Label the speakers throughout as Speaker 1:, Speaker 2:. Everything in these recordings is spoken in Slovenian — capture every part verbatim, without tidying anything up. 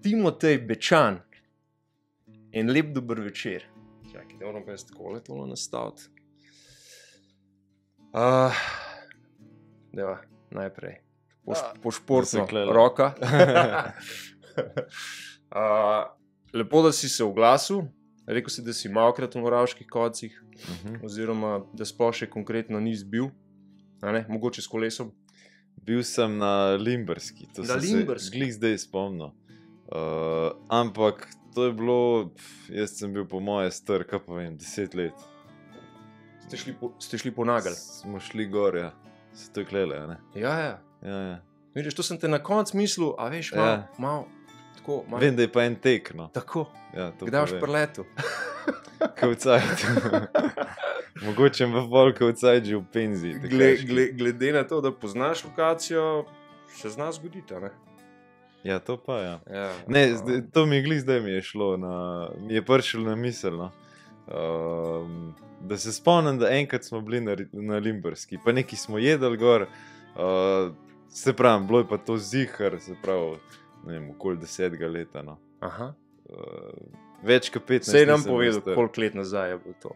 Speaker 1: Timotej Bečan. En lep dober večer. Čakaj, da moram pa jaz takole tolo nastaviti. Uh, deva, najprej. Po, po športno roka. uh, lepo, da si se oglasil. Rekel si, da si malokrat v Moravških Kodcih, uh-huh. oziroma da sploh še konkretno nisi bil. A ne? Mogoče s kolesom.
Speaker 2: Bil sem na Limberski, to
Speaker 1: na
Speaker 2: sem
Speaker 1: Limberski.
Speaker 2: se glih zdaj spomnil. Uh, ampak to je bilo, jaz sem bil po moje star, kaj pa vem, deset let.
Speaker 1: Ste šli po, ste šli po nagelj?
Speaker 2: Smo šli gor, ja. Se to je klele, ne?
Speaker 1: Ja, ja.
Speaker 2: Ja, ja.
Speaker 1: Vidiš, to sem te na konc mislil, a veš, malo,
Speaker 2: Ja.
Speaker 1: malo, tako, malo.
Speaker 2: Vem, da je pa en tek, no.
Speaker 1: Tako,
Speaker 2: Ja, to
Speaker 1: kdaj boš
Speaker 2: povem.
Speaker 1: preletel?
Speaker 2: Kavcajt. Mogoče v pol kavcajt že v penziji.
Speaker 1: Gle, gle, glede na to, da poznaš lokacijo, se zna zgoditi, a ne?
Speaker 2: Ja, to pa, ja.
Speaker 1: Ja,
Speaker 2: Ne,
Speaker 1: a,
Speaker 2: zdaj, to mi je glih zdaj mi je šlo, na, mi je prišlo na misel, no. Um, da se spomnim, da enkrat smo bili na, Ri- na Limberski, pa neki smo jedli gor, uh, se pravim, bilo je pa to zihar, se pravi, ne vem, okoli desetega leta, no.
Speaker 1: Aha.
Speaker 2: Uh, več kot petnajst.
Speaker 1: Sej nam
Speaker 2: nisem bil
Speaker 1: povedal,
Speaker 2: star.
Speaker 1: koliko let nazaj je bilo to.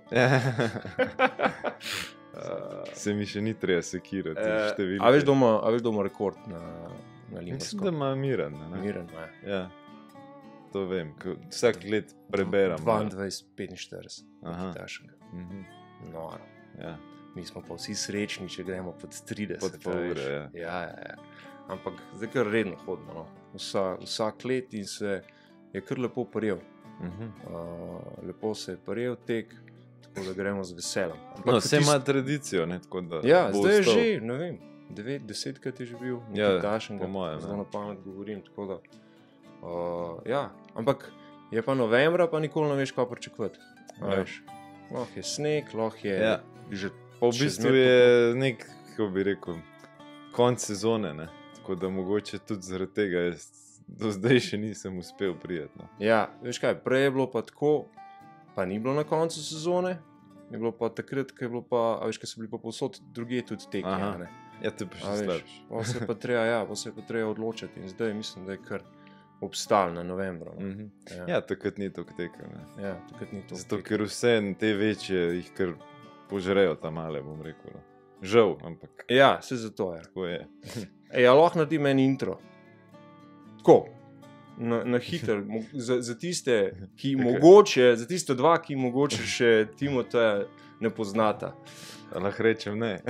Speaker 2: Uh, se mi še ni treba sekirati,
Speaker 1: Eh,
Speaker 2: številke.
Speaker 1: a veš doma, a veš doma rekord na, na
Speaker 2: Mislim,
Speaker 1: Limbersko?
Speaker 2: da ima Miran, ne?
Speaker 1: Miren, ja.
Speaker 2: Ja, to vem, ko vsak let preberam. ja.
Speaker 1: dvaindvajset petinštirideset.
Speaker 2: Aha.
Speaker 1: Tašenga.
Speaker 2: Mhm,
Speaker 1: Noro.
Speaker 2: ja.
Speaker 1: Mi smo pa vsi srečni, če gremo pod trideset.
Speaker 2: Pod pol
Speaker 1: a veš.
Speaker 2: ure, ja.
Speaker 1: Ja, ja, ja. Ampak zdaj kar redno hodimo, no. Vsa, vsak let in se je kar lepo prijel.
Speaker 2: Mhm.
Speaker 1: Uh, lepo se je prijel tek, tako da gremo z veseljem. Ampak
Speaker 2: No,
Speaker 1: ko
Speaker 2: vse
Speaker 1: tist-
Speaker 2: ima tradicijo, ne, tako da
Speaker 1: Ja,
Speaker 2: bo
Speaker 1: zdaj je
Speaker 2: ostal.
Speaker 1: že, ne vem, devet, desetkrat je že bil,
Speaker 2: Ja,
Speaker 1: nekaj tašenga,
Speaker 2: po mojem,
Speaker 1: zelo
Speaker 2: ja.
Speaker 1: na pamet govorim, tako da, uh, ja, ampak je pa novembra, pa nikoli ne veš, kaj pričakovati, a
Speaker 2: Ja.
Speaker 1: veš, lahko je sneg, lahko je
Speaker 2: Ja.
Speaker 1: že
Speaker 2: Pa v
Speaker 1: še
Speaker 2: bistvu
Speaker 1: zmeraj
Speaker 2: je nek, kako bi rekel, konc sezone, ne, tako da mogoče tudi zaradi tega jaz do zdaj še nisem uspel prijeti, no.
Speaker 1: Ja, veš kaj, prej je bilo pa tako, pa ni bilo na koncu sezone, je bilo pa takrat, ko je bilo pa, a veš, ko so bili pa povsod drugje tudi teki,
Speaker 2: Aha.
Speaker 1: a ne.
Speaker 2: Ja, to je pa
Speaker 1: A
Speaker 2: še
Speaker 1: veš,
Speaker 2: slabše.
Speaker 1: pa se je pa treba, ja, pa se je pa treba odločiti in zdaj mislim, da je kar obstal na novembru. No.
Speaker 2: Mhm.
Speaker 1: Ja,
Speaker 2: Ja, takrat ni to tekel, ne.
Speaker 1: ja, takrat ni to.
Speaker 2: Zato,
Speaker 1: teka.
Speaker 2: ker vse te večje jih kar požrejo ta male, bom rekel, no. Žal, ampak
Speaker 1: Ja, se zato je.
Speaker 2: tako je.
Speaker 1: Ej, a lahko naredim en intro? Tako, na, na hiter, mo- za, za tiste, ki
Speaker 2: Okej.
Speaker 1: mogoče, za tiste dva, ki mogoče še Timoteja ne poznata.
Speaker 2: A lahko rečem ne.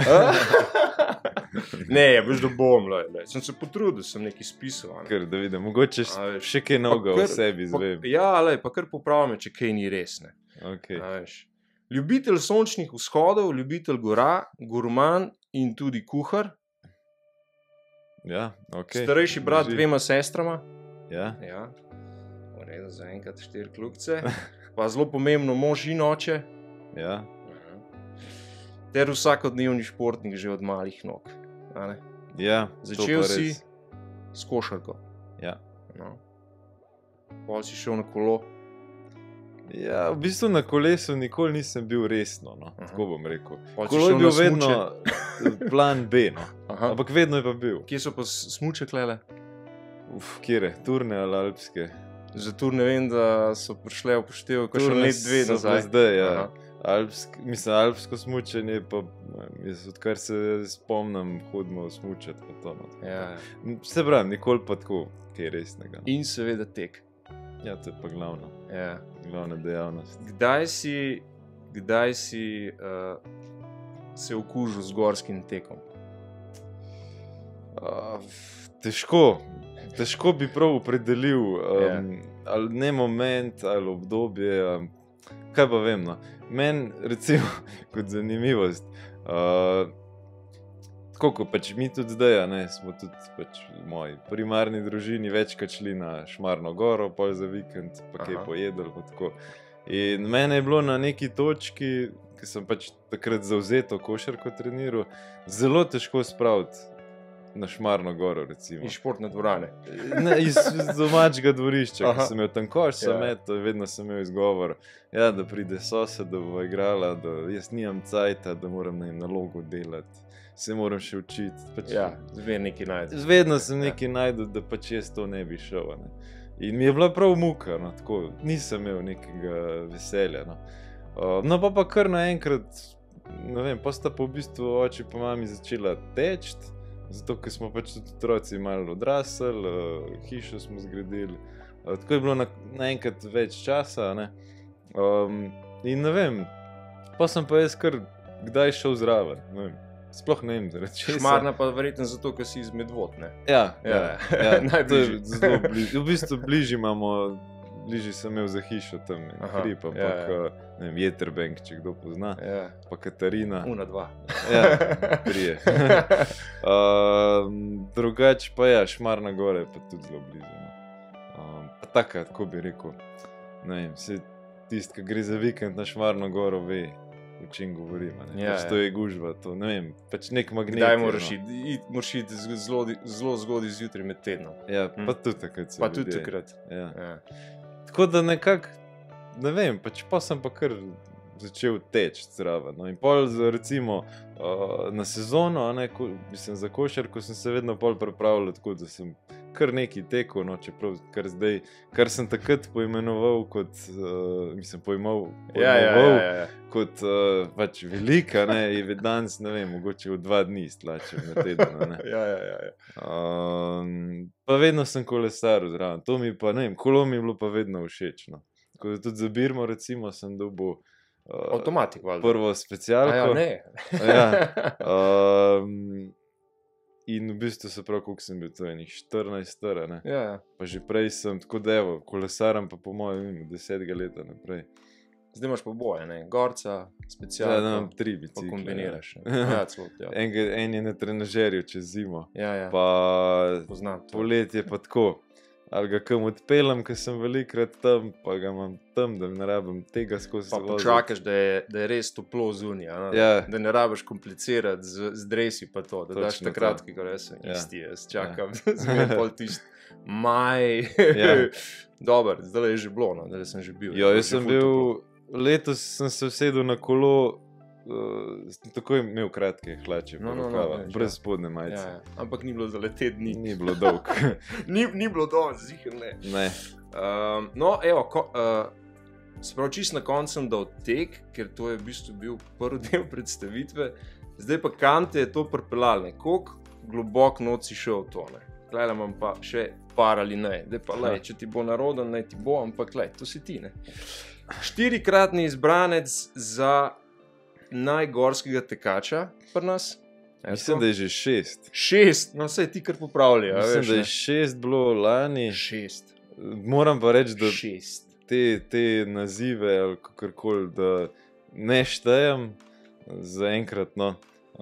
Speaker 1: Ne, veš, da bom, lej, lej. Sem se potrudil, sem nekaj spisal. a ne.
Speaker 2: Ker da vidim, mogoče
Speaker 1: A veš,
Speaker 2: še kaj novega
Speaker 1: pa
Speaker 2: o
Speaker 1: kar-
Speaker 2: sebi
Speaker 1: pa-
Speaker 2: izvem.
Speaker 1: Ja, lej, pa kar popravim, če kaj ni res. Ne.
Speaker 2: Okay.
Speaker 1: A veš. Ljubitelj sončnih vzhodov, ljubitelj gora, gurman in tudi kuhar.
Speaker 2: Ja, okay.
Speaker 1: Starejši brat
Speaker 2: Drži.
Speaker 1: dvema sestrama.
Speaker 2: Ja,
Speaker 1: Ja, v redu, zaenkrat štiri kljukce. Pa zelo pomembno, mož in oče.
Speaker 2: ja.
Speaker 1: Ter vsakodnevni športnik že od malih nog. a ne.
Speaker 2: Ja, to
Speaker 1: Začel
Speaker 2: pa
Speaker 1: si
Speaker 2: res.
Speaker 1: s košarko.
Speaker 2: Ja.
Speaker 1: No. Pol si šel na kolo.
Speaker 2: Ja, v bistvu na kolesu nikoli nisem bil resno, no.
Speaker 1: Aha.
Speaker 2: Tako bom rekel.
Speaker 1: Pol si
Speaker 2: Kolo je
Speaker 1: šel
Speaker 2: bil
Speaker 1: na smuče.
Speaker 2: vedno plan B, no.
Speaker 1: Aha.
Speaker 2: Ampak vedno je pa bil.
Speaker 1: Kje so pa s- smuče klele?
Speaker 2: Uf, kjere, turne ali alpske.
Speaker 1: Za tur ne vem, da so prišle v poštev, ko še
Speaker 2: Turne
Speaker 1: let dve
Speaker 2: so
Speaker 1: nazaj.
Speaker 2: bile zdaj, ja.
Speaker 1: Aha.
Speaker 2: Alpsk, mislim, alpsko smučanje pa, ne vem, jaz odkar se spomnim, hodimo smučati pa to, no.
Speaker 1: Ja.
Speaker 2: Se pravim, nikoli pa tako, kaj resnega. No.
Speaker 1: In seveda tek.
Speaker 2: Ja, to je pa glavno,
Speaker 1: Ja.
Speaker 2: glavna dejavnost.
Speaker 1: Kdaj si, kdaj si uh, se okužil z gorskim tekom?
Speaker 2: Uh, težko, težko bi prav opredelil, um, ali ne moment, ali obdobje. Um, kaj pa vem. No. Meni, recimo, kot zanimivost, uh, tako kot pač mi tudi zdaj, a ne, smo tudi pač v moji primarni družini večkrat šli na Šmarno goro, pol za vikend, pa kaj
Speaker 1: Aha.
Speaker 2: pojedli. Pa tako. In mene je bilo na neki točki, ki sem pač takrat zavzeto košarko treniral, zelo težko spraviti na Šmarno goro, recimo.
Speaker 1: Iz športne dvorane.
Speaker 2: Ne, iz, iz domačega dvorišča,
Speaker 1: Aha.
Speaker 2: ki sem imel tam koš, sem
Speaker 1: Ja.
Speaker 2: metal, vedno sem imel izgovor, ja, da pride sosed, da bo igrala, da jaz nimam cajta, da moram na nalogo delati, se moram še učiti. Pač,
Speaker 1: Ja, zmeraj nekaj najdeš.
Speaker 2: Vedno sem
Speaker 1: Ja.
Speaker 2: nekaj najdel, da pač jaz to ne bi šel. a Ne. In mi je bila prav muka, no, tako, nisem imel nekega veselja. No, uh, no pa pa kar naenkrat, ne vem, pa sta pa v bistvu oči pa mami začela teči, zato ker smo pač tudi otroci malo odrasli, uh, hišo smo zgradili, uh, tako je bilo na, naenkrat več časa, ne. Um, in ne vem, pa sem pa jaz kar kdaj šel zraven, ne vem. Sploh ne vem, zaradi česa.
Speaker 1: Šmarna pa verjetno zato, ker si iz Medvod, ne?
Speaker 2: Ja, ja, ja, ja to je
Speaker 1: najbližje.
Speaker 2: zelo blizu. V bistvu bližje imamo, bližje sem imel za hišo tam,
Speaker 1: Aha,
Speaker 2: hrib, ampak,
Speaker 1: ja, ja.
Speaker 2: uh, ne vem, Jeterbank, če kdo pozna,
Speaker 1: Ja,
Speaker 2: pa Katarina.
Speaker 1: una dva.
Speaker 2: Ja, trije. um, drugače pa ja, Šmarna Gora je pa tudi zelo blizu. No. Um, pa taka, tako bi rekel, ne vem, se tist, ki gre za vikend na Šmarno Goro, ve, o čem govorim. Ne?
Speaker 1: Ja,
Speaker 2: pač
Speaker 1: ja.
Speaker 2: to je gužva, to, ne vem, pač nek magnet.
Speaker 1: Kdaj
Speaker 2: je,
Speaker 1: moraš
Speaker 2: no.
Speaker 1: iti? It, moraš iti z- zelo, zelo zgodaj zjutraj med tednom.
Speaker 2: Ja,
Speaker 1: Hm.
Speaker 2: pa tudi takrat so
Speaker 1: Pa tudi
Speaker 2: ljudje.
Speaker 1: takrat.
Speaker 2: Ja.
Speaker 1: Ja.
Speaker 2: Tako da nekako, ne vem, pač pa sem pa kar začel teči zraven. No. In pol za, recimo uh, na sezono, a ne, ko, mislim, za košarko sem se vedno pol pripravljal tako, da sem kar nekaj tekel, no, čeprav kar zdaj, kar sem takrat poimenoval kot, uh, mislim, pojmov,
Speaker 1: Ja, ja,
Speaker 2: pojmoval
Speaker 1: ja, ja.
Speaker 2: kot uh, pač velika, ne, je danes, ne vem, mogoče v dva dni stlačem na teden, a ne.
Speaker 1: Ja, ja, ja, ja.
Speaker 2: Um, pa vedno sem kolesaril zraven, to mi pa, ne vem, kolo mi je bilo pa vedno všeč, no. Tako da tudi za Birmo, recimo, sem dobil uh,
Speaker 1: Avtomatik, valjda.
Speaker 2: prvo
Speaker 1: A
Speaker 2: specialko.
Speaker 1: ja, ne.
Speaker 2: Ja. Um, in v bistvu se prav, koliko sem bil, to je enih štirinajst star, ne.
Speaker 1: Ja, ja.
Speaker 2: Pa že prej sem, tako da evo, kolesaram pa po mojem, ne vem, desetega leta naprej.
Speaker 1: Zdaj imaš pa boje, ne? Gorca,
Speaker 2: Ja,
Speaker 1: specialko,
Speaker 2: da imam tri
Speaker 1: pa
Speaker 2: bicikle.
Speaker 1: kombiniraš.
Speaker 2: Ja.
Speaker 1: Ne? Ja, celo, ja.
Speaker 2: En, ga- en je na trenažerju čez zimo,
Speaker 1: Ja, ja.
Speaker 2: pa
Speaker 1: Poznam to.
Speaker 2: poletje pa tako. Ali ga kam odpeljem, ker sem velikrat tam, pa ga imam tam, da ne rabim tega skozi
Speaker 1: Pa
Speaker 2: voziti.
Speaker 1: počakaš, da je, da je res toplo zunaj, a ne?
Speaker 2: Ja.
Speaker 1: Da ne rabiš komplicirati z, z dresi pa to, da daš
Speaker 2: Točno
Speaker 1: takrat,
Speaker 2: to.
Speaker 1: ki ga res sem
Speaker 2: Ja.
Speaker 1: isti, jaz čakam, ja. Zmeraj pol tisti maj.
Speaker 2: Ja.
Speaker 1: Dober, zdaj je že bilo, no, da sem že bil.
Speaker 2: Ja,
Speaker 1: je
Speaker 2: jaz
Speaker 1: že
Speaker 2: sem
Speaker 1: ful
Speaker 2: bil,
Speaker 1: toplo.
Speaker 2: letos sem se usedel na kolo, uh, sem takoj imel kratke hlače,
Speaker 1: No,
Speaker 2: pa
Speaker 1: no, no,
Speaker 2: rokava,
Speaker 1: veš,
Speaker 2: brez
Speaker 1: ja.
Speaker 2: spodne majice.
Speaker 1: Ja, ja. Ampak ni bilo za le te dni.
Speaker 2: Ni bilo dolg.
Speaker 1: Ni, ni bilo dobro, zihar ne.
Speaker 2: Ne.
Speaker 1: Um, no, evo, ko, uh, se pravi, čist na koncu sem dal tek, ker to je v bistvu bil prvi del predstavitve, zdaj pa kam te je to pripeljalo, ne? Koliko globok noč si šel v to, ne? Glej, imam pa še par ali ne, zdaj pa lej, če ti bo naroden, naj ti bo, ampak lej, to si ti, ne? Štirikratni izbranec za najgorskega tekača pri nas. Eto.
Speaker 2: Mislim, da je že šest.
Speaker 1: Šest, no vse ti kar popravlja.
Speaker 2: Mislim,
Speaker 1: veš,
Speaker 2: da je
Speaker 1: ne?
Speaker 2: šest bilo lani.
Speaker 1: Šest.
Speaker 2: Moram pa reči, da
Speaker 1: Šest.
Speaker 2: te, te nazive ali kakorkoli, da ne štejem za enkrat. No.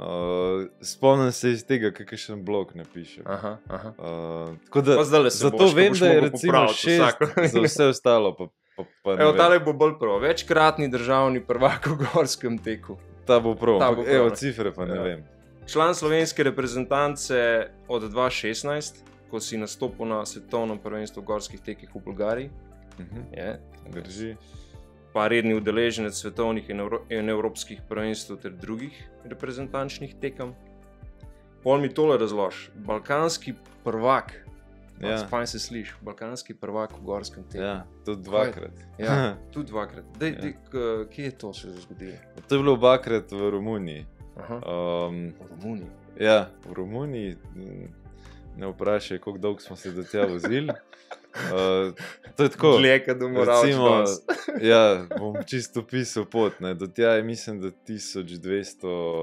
Speaker 2: Uh, spomnim se iz tega, kakšen blog napišem.
Speaker 1: Aha, aha.
Speaker 2: Uh, tako da,
Speaker 1: Pa zdajle se
Speaker 2: zato
Speaker 1: boš, ko
Speaker 2: vem,
Speaker 1: boš
Speaker 2: da je
Speaker 1: mogel
Speaker 2: recimo
Speaker 1: popraviti
Speaker 2: šest,
Speaker 1: vsako.
Speaker 2: za vse ostalo pa, pa, pa ne
Speaker 1: Evo,
Speaker 2: vem.
Speaker 1: tale bo bolj prav. Večkratni državni prvak v gorskem teku.
Speaker 2: Ta bo prav,
Speaker 1: Ta
Speaker 2: ampak
Speaker 1: bo prav,
Speaker 2: evo,
Speaker 1: ne.
Speaker 2: cifre pa ne
Speaker 1: Ja.
Speaker 2: vem.
Speaker 1: Član slovenske reprezentance od dva tisoč šestnajst, ko si nastopil na svetovnem prvenstvu v gorskih tekih v Bolgariji.
Speaker 2: Mhm.
Speaker 1: Je.
Speaker 2: Drži.
Speaker 1: Pa redni udeleženec svetovnih in, evro in evropskih prvenstv ter drugih reprezentančnih tekem. Pol mi tole razloži. Balkanski prvak.
Speaker 2: Ja.
Speaker 1: Ja. Spaj se sliši, balkanski prvak v gorskem teku.
Speaker 2: Ja, tudi dvakrat.
Speaker 1: Ja, tudi dvakrat. Dej,
Speaker 2: Ja.
Speaker 1: dej, k- kje je to se zgodilo?
Speaker 2: To je bilo obakrat v Romuniji.
Speaker 1: Aha.
Speaker 2: Um,
Speaker 1: V Romuniji.
Speaker 2: ja, v Romuniji, m, ne vprašaj, koliko dolgo smo se do tja vozili. Uh, to je tako.
Speaker 1: Dlje, da moraš
Speaker 2: Recimo, ja, bom čisto pisal pot. Ne. Do tja je, mislim, da tisoč dvesto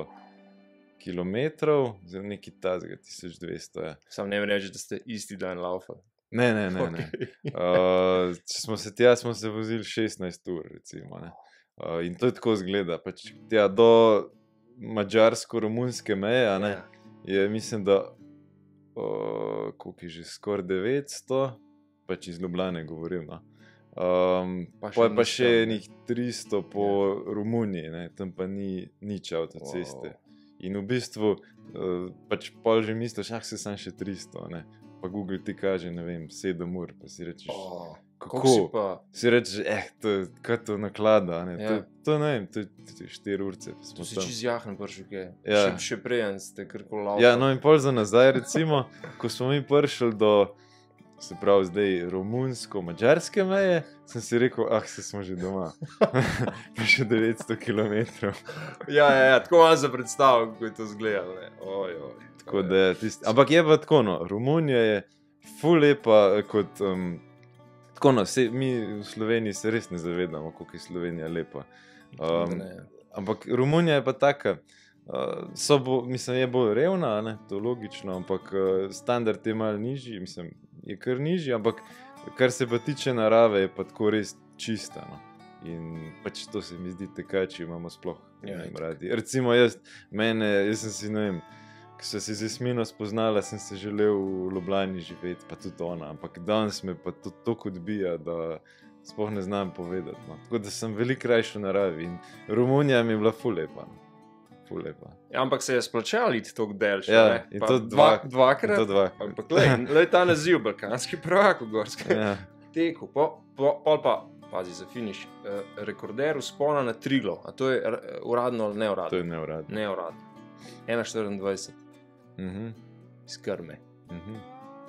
Speaker 2: kilometrov, zelo neki tazga, tisoč dvesto. Ja.
Speaker 1: Sam ne reči, da ste isti dan laufali.
Speaker 2: Ne, ne, ne. ne. Uh, če smo se tja, smo se vozili šestnajst ur, recimo. Ne. Uh, in to je tako zgleda. Pač tja do mađarsko-romunske meje, a ne,
Speaker 1: Ja.
Speaker 2: je, mislim, da uh, koliko je že skoraj devetsto, pač iz Ljubljane govorim. No. Um,
Speaker 1: Pa
Speaker 2: pa,
Speaker 1: še
Speaker 2: pa, pa
Speaker 1: nič
Speaker 2: še
Speaker 1: tam, ne.
Speaker 2: enih tristo po Romuniji, ne, tam pa ni nič avtoceste.
Speaker 1: Wow.
Speaker 2: In v bistvu, uh, pač pol že misliš, ah, se sam še tristo, ne. Pa Google ti kaže, ne vem, sedem ur, pa si rečeš,
Speaker 1: Oh,
Speaker 2: kako?
Speaker 1: kako si pa?
Speaker 2: Si rečeš, eh, to, je- kaj to naklada, ne,
Speaker 1: Ja.
Speaker 2: to, to ne vem, to je to je štiri urce. pa smo
Speaker 1: To si
Speaker 2: tam.
Speaker 1: čez jahen prišel, kaj?
Speaker 2: Ja.
Speaker 1: Še, še prejen ste karkoli laufali.
Speaker 2: Ja, no in pol za nazaj, recimo, ko smo mi prišli do se pravi zdaj romunsko-mađarske meje, sem si rekel, ah, se smo že doma. Pa še devetsto kilometrov.
Speaker 1: Ja, ja, ja, tako malo za predstavo, kako je to izgledalo. Oj, oj.
Speaker 2: Tako da je tist... Ampak je pa tako, no, Romunija je ful lepa kot... Um, tako no, se, mi v Sloveniji se res ne zavedamo, koliko je Slovenija lepa. Um, ampak Romunija je pa taka, uh, so bo, mislim, je bolj revna, ne, to logično, ampak uh, standard je malo nižji, mislim, je kar nižji, ampak kar se pa tiče narave, je pa tako res čista, no. In pač to se mi zdi tekači, imamo sploh ja, ne vem, radi. Recimo jaz, mene, jaz sem si, ne vem, ko sem se z Jasmino spoznala, sem se želel v Ljubljani živeti, pa tudi ona, ampak danes me pa to toliko odbija, da sploh ne znam povedati, no. Tako da sem veliko rajši v naravi in Romunija mi je bila ful lepa, no. Ful lepa.
Speaker 1: Ja, ampak se je splačal iti toliko delš,
Speaker 2: ja,
Speaker 1: ne?
Speaker 2: In
Speaker 1: Pa
Speaker 2: to
Speaker 1: dva,
Speaker 2: dva,
Speaker 1: dvakrat?
Speaker 2: in to dva.
Speaker 1: Ampak lej, lej ta naziv, balkanski prvak v Gorskem
Speaker 2: Ja.
Speaker 1: teku, po, po, pol pa, pazi za finiš, eh, rekorder vzpona na Triglav, a to je r- uradno ali neuradno?
Speaker 2: To je neuradno.
Speaker 1: Neuradno. ena štiriindvajset,
Speaker 2: Mhm.
Speaker 1: iz Krme.
Speaker 2: Mhm.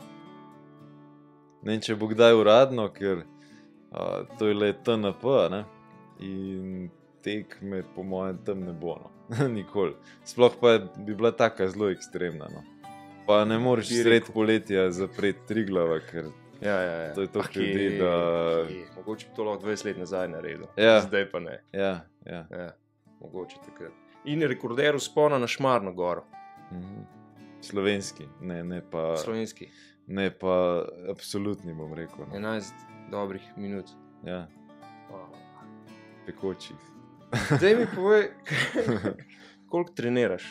Speaker 2: Ne vem, če bo kdaj uradno, ker a, to je le T N P, ne? In tekme po mojem tam ne bo, no. Nikoli. Sploh pa bi bila taka zelo ekstremna, no. Pa ne moreš
Speaker 1: Bi
Speaker 2: sred
Speaker 1: rekel.
Speaker 2: poletja zapreti Triglava, ker
Speaker 1: Ja, ja, ja.
Speaker 2: to je to
Speaker 1: Ah, kje,
Speaker 2: ljudi, da...
Speaker 1: kje. Mogoče bi to lahko dvajset let nazaj naredil,
Speaker 2: Ja.
Speaker 1: zdaj pa ne.
Speaker 2: Ja, ja.
Speaker 1: Ja, mogoče takrat. In rekorder vzpona na Šmarno goro,
Speaker 2: Mhm. Slovenski, ne, ne pa...
Speaker 1: slovenski,
Speaker 2: Ne pa absolutni, bom rekel, no.
Speaker 1: enajst dobrih minut.
Speaker 2: Ja,
Speaker 1: Wow.
Speaker 2: pekočih.
Speaker 1: Zdaj mi povej, koliko treniraš?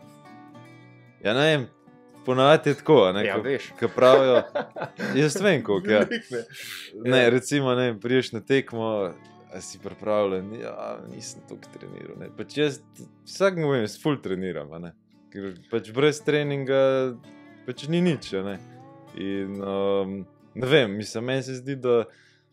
Speaker 2: Ja, ne vem, ponavadi je tako, a ne,
Speaker 1: Ja,
Speaker 2: ko-
Speaker 1: veš.
Speaker 2: ko pravijo, jaz vem koliko, ja.
Speaker 1: Veliko, ne.
Speaker 2: Ne,
Speaker 1: Ja.
Speaker 2: recimo, ne, priješ na tekmo, a si pripravljen, ja, nisem toliko treniral, ne. Pač jaz vsak mu vem, ful treniram, a ne. Ker pač brez treninga pač ni nič, a ne. In, um, ne vem, mislim, meni se zdi, da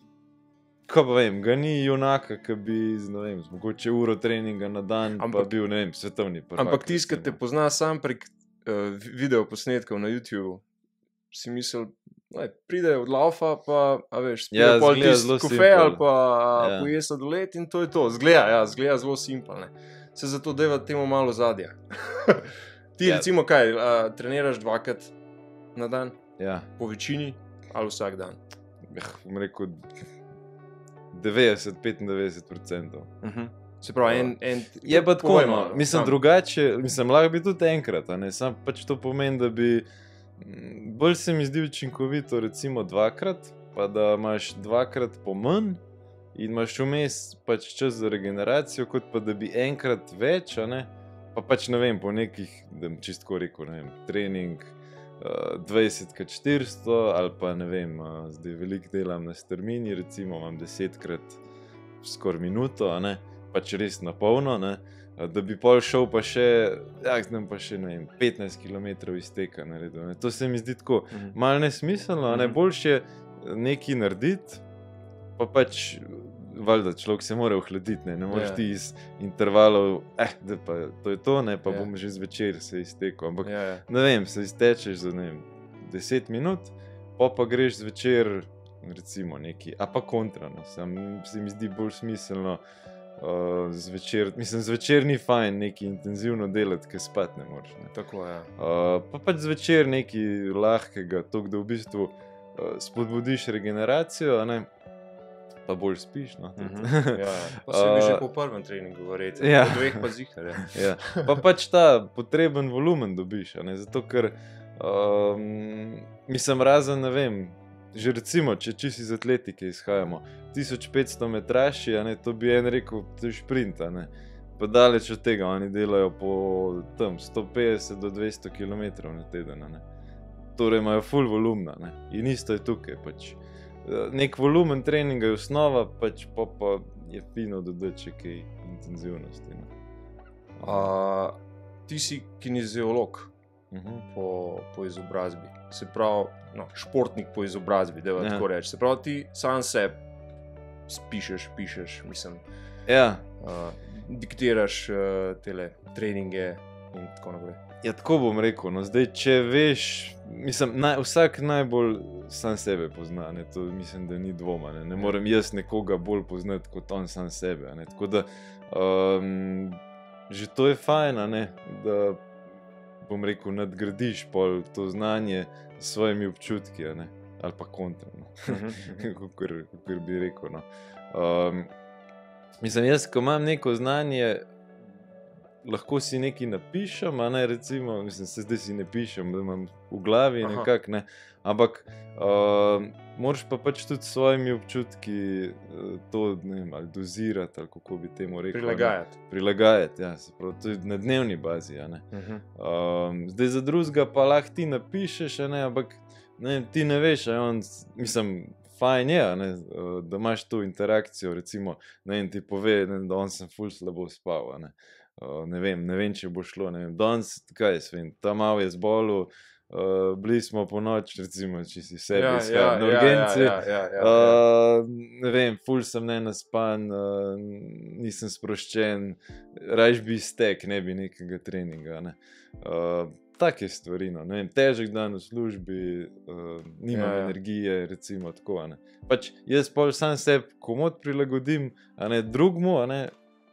Speaker 2: ko pa vem, ga ni junaka, ki bi, z, ne vem, z mogoče uro treninga na dan, ampak,
Speaker 1: Ampak-
Speaker 2: pa bil, ne vem, svetovni prvak.
Speaker 1: Ampak tisti, ki te
Speaker 2: recimo.
Speaker 1: pozna sam prek uh, video posnetkov na YouTubeu, si misel, da pride od laufa, pa a veš, spije
Speaker 2: Ja,
Speaker 1: pol
Speaker 2: zgleda
Speaker 1: tisti
Speaker 2: zelo
Speaker 1: kofe
Speaker 2: simpel.
Speaker 1: ali pa
Speaker 2: Ja.
Speaker 1: ja. poje sladoled in to je to. Zgleda, ja, zgleda zelo simpel, ne. Se zato deva temu malo zadja. Ti
Speaker 2: Ja.
Speaker 1: recimo kaj, uh, treniraš dvakrat na dan,
Speaker 2: Ja,
Speaker 1: po večini ali vsak dan?
Speaker 2: eh, bom rekel devetdeset do petindevetdeset procentov.
Speaker 1: Uh -huh. Se pravi, en... en
Speaker 2: Je pa tako,
Speaker 1: povej
Speaker 2: no,
Speaker 1: malo,
Speaker 2: mislim
Speaker 1: sam.
Speaker 2: drugače, mislim, lahko bi tudi enkrat, a ne, sam pač to pomeni, da bi, mm, bolj se mi zdi učinkovito recimo dvakrat, pa da imaš dvakrat po manj in imaš vmes pač čas za regeneracijo, kot pa da bi enkrat več, a ne, pa pač ne vem, po nekih, da bom čisto rekel, ne vem, trening uh, dvajset krat štiristo ali pa ne vem, uh, zdaj veliko delam na strmini, recimo imam desetkrat skoraj minuto, a ne, pač res na polno, ne, da bi pol šel pa še, ja, znam pa še, ne vem, petnajst kilometrov izteka naredil, ne. To se mi zdi tako
Speaker 1: Mhm.
Speaker 2: malo nesmiselno, a ne,
Speaker 1: Mhm.
Speaker 2: boljše je nekaj narediti, pa pač, valjda, človek se mora ohladiti, ne, ne moreš
Speaker 1: Ja.
Speaker 2: ti iz intervalov, eh, da pa to je to, ne, pa
Speaker 1: Ja.
Speaker 2: bom že zvečer se iztekel, ampak
Speaker 1: Ja, ja.
Speaker 2: ne vem, se iztečeš za, ne vem, deset minut, pa pa greš zvečer, recimo neki, a pa kontra, no, sam se mi zdi bolj smiselno uh, zvečer, mislim, zvečer ni fajn neki intenzivno delati, ker spat ne moreš, ne.
Speaker 1: Tako je. Ja.
Speaker 2: Uh, pa pač zvečer nekaj lahkega, to, da v bistvu uh, spodbudiš regeneracijo, a ne, pa bolj spiš, no.
Speaker 1: Mhm. Ja, ja. Pa se bi
Speaker 2: Uh,
Speaker 1: že po prvem treningu verjetno,
Speaker 2: ja.
Speaker 1: po dveh pa zihar, ja.
Speaker 2: Ja. Pa pač ta potreben volumen dobiš, a ne? Zato ker, um, mislim, razen, ne vem, že recimo, če čisto iz atletike izhajamo, tisoč petsto metraši, a ne, to bi en rekel, to je šprint, a ne. Pa daleč od tega, oni delajo po tam sto petdeset do dvesto kilometrov na teden, a ne. Torej imajo full volumna, ne. In isto je tukaj, pač. Nek volumen treninga je osnova, pač pa, pa je fino dodati še kaj intenzivnosti, ne.
Speaker 1: A, ti si kineziolog
Speaker 2: Mhm.
Speaker 1: po, po izobrazbi, se pravi, no, športnik po izobrazbi, da
Speaker 2: Ja.
Speaker 1: tako reči. Se pravi, ti sam se spišeš, pišeš, mislim,
Speaker 2: Ja,
Speaker 1: uh, diktiraš uh, tele treninge in tako naprej.
Speaker 2: Ja, tako bom rekel. No, zdaj, če veš, mislim, naj, vsak najbolj sam sebe pozna. Ne, to mislim, da ni dvoma. Ne, ne morem jaz nekoga bolj poznati kot on sam sebe. Ne, tako da um, že to je fajn, ne, da bom rekel, nadgradiš pol to znanje s svojimi občutki, ne, ali pa kontra, no. Kakor bi rekel. No. Um, mislim, jaz, ko imam neko znanje, lahko si nekaj napišem, a ne, recimo, mislim, se zdaj si ne pišem, da imam v glavi nekak, ne, ampak uh, moraš pa pač tudi s svojimi občutki uh, to, ne vem, ali dozirati, ali kako bi temu rekel.
Speaker 1: Prilagajati.
Speaker 2: Ne, prilagajati, ja, se pravi, to je na dnevni bazi, a ne. Uh -huh. um, zdaj za drugega pa lahko ti napišeš, a ne, ampak ne, ti ne veš, a on, mislim, fajn je, ne, da imaš to interakcijo, recimo, ne vem, ti pove, ne, da on sem ful slabo spal, a ne. Uh, ne vem, ne vem, če bo šlo, ne vem, danes, kaj jaz vem, ta malo je zbolel, uh, bili smo po noč, recimo, če si sebi
Speaker 1: Ja,
Speaker 2: iskal
Speaker 1: ja,
Speaker 2: na
Speaker 1: ja,
Speaker 2: urgenci,
Speaker 1: ja, ja, ja, ja.
Speaker 2: uh, ne vem, ful sem nenaspan, uh, nisem sproščen, rajš bi iztek, ne bi nekega treninga, ne. Uh, take stvari, no, ne vem, težek dan v službi, uh, nimam
Speaker 1: Ja, ja.
Speaker 2: energije, recimo tako, a ne. Pač jaz pol sam sebi komot prilagodim, a ne, drugmu, a ne,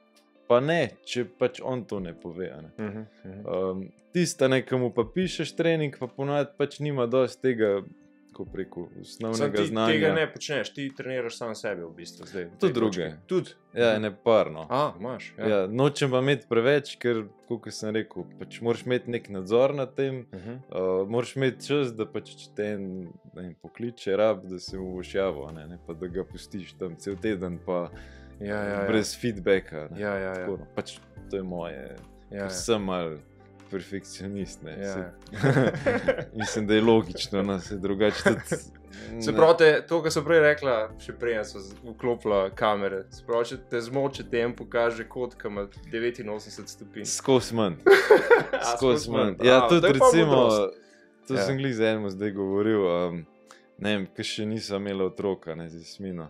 Speaker 2: pa ne, če pač on to ne pove, a ne.
Speaker 1: Uh -huh, uh -huh.
Speaker 2: Um, tista nekomu pa pišeš trening, pa ponavadi pač nima dosti tega, kako preko
Speaker 1: Sam
Speaker 2: osnovnega
Speaker 1: ti
Speaker 2: znanja.
Speaker 1: tega ne počneš, ti treniraš sam sebe v bistvu zdaj. v tej
Speaker 2: Tudi druge.
Speaker 1: točki. Tudi?
Speaker 2: Ja, ne parno.
Speaker 1: A, imaš, ja.
Speaker 2: Ja, nočem pa imeti preveč, ker, kot sem rekel, pač moraš imeti nek nadzor nad tem,
Speaker 1: Uh -huh.
Speaker 2: uh, moraš imeti čas, da pač če te en, ne vem, pokliče rab, da se mu boš javil, ne, ne, pa da ga pustiš tam cel teden, pa
Speaker 1: Ja, ja, ja.
Speaker 2: brez feedbacka. Ne.
Speaker 1: Ja, ja, ja.
Speaker 2: Tako, no, pač to je moje,
Speaker 1: Ja, ja.
Speaker 2: sem mal perfekcionist, ne.
Speaker 1: Ja,
Speaker 2: Se,
Speaker 1: ja.
Speaker 2: mislim, da je logično, no, se drugače tudi.
Speaker 1: Se
Speaker 2: ne.
Speaker 1: pravi, te, to, kar sem prej rekla, še prej so vklopila kamere. Se pravi, če te zmoče tempo, kaže kot, ki ima devetinosemdeset stopinj.
Speaker 2: Skos manj.
Speaker 1: A,
Speaker 2: Skos manj.
Speaker 1: A,
Speaker 2: Ja,
Speaker 1: to
Speaker 2: tudi
Speaker 1: je pa
Speaker 2: recimo,
Speaker 1: modrost.
Speaker 2: to
Speaker 1: Ja.
Speaker 2: sem glih z enim zdaj govoril, um, ne vem, ki še nisem imela otroka, ne, z Jasmino.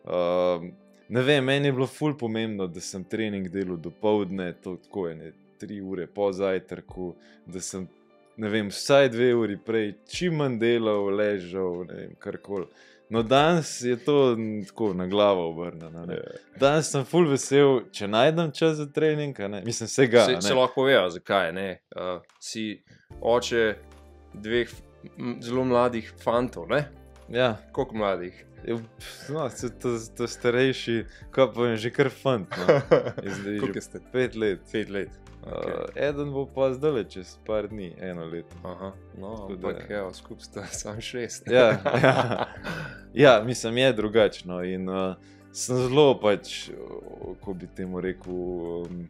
Speaker 2: Um, ne vem, meni je bilo ful pomembno, da sem trening delal dopoldne, to tako je, ne, tri ure po zajtrku, da sem, ne vem, vsaj dve uri prej čim manj delal, ležal, ne vem, karkoli. No, danes je to m, tako na glavo obrnjeno, ne. Danes sem ful vesel, če najdem čas za trening, a ne, mislim, vsega,
Speaker 1: Se,
Speaker 2: ne.
Speaker 1: se lahko povejo, zakaj ne. Uh, si oče dveh m, zelo mladih fantov, ne?
Speaker 2: Ja.
Speaker 1: Koliko mladih?
Speaker 2: Ja, pf, no, to, to, to starejši, kaj pa vem, že kar fant, no. Je zdaj
Speaker 1: Koliko
Speaker 2: že
Speaker 1: ste?
Speaker 2: pet let.
Speaker 1: Pet let. Okay.
Speaker 2: Uh, eden bo pa zdaj čez par dni, eno leto.
Speaker 1: Aha, no,
Speaker 2: Tako da-
Speaker 1: ampak evo, skupaj sta samo šest.
Speaker 2: Ja, ja. Ja, mislim, je drugačno in uh, sem zelo pač, uh, ko bi temu rekel, um,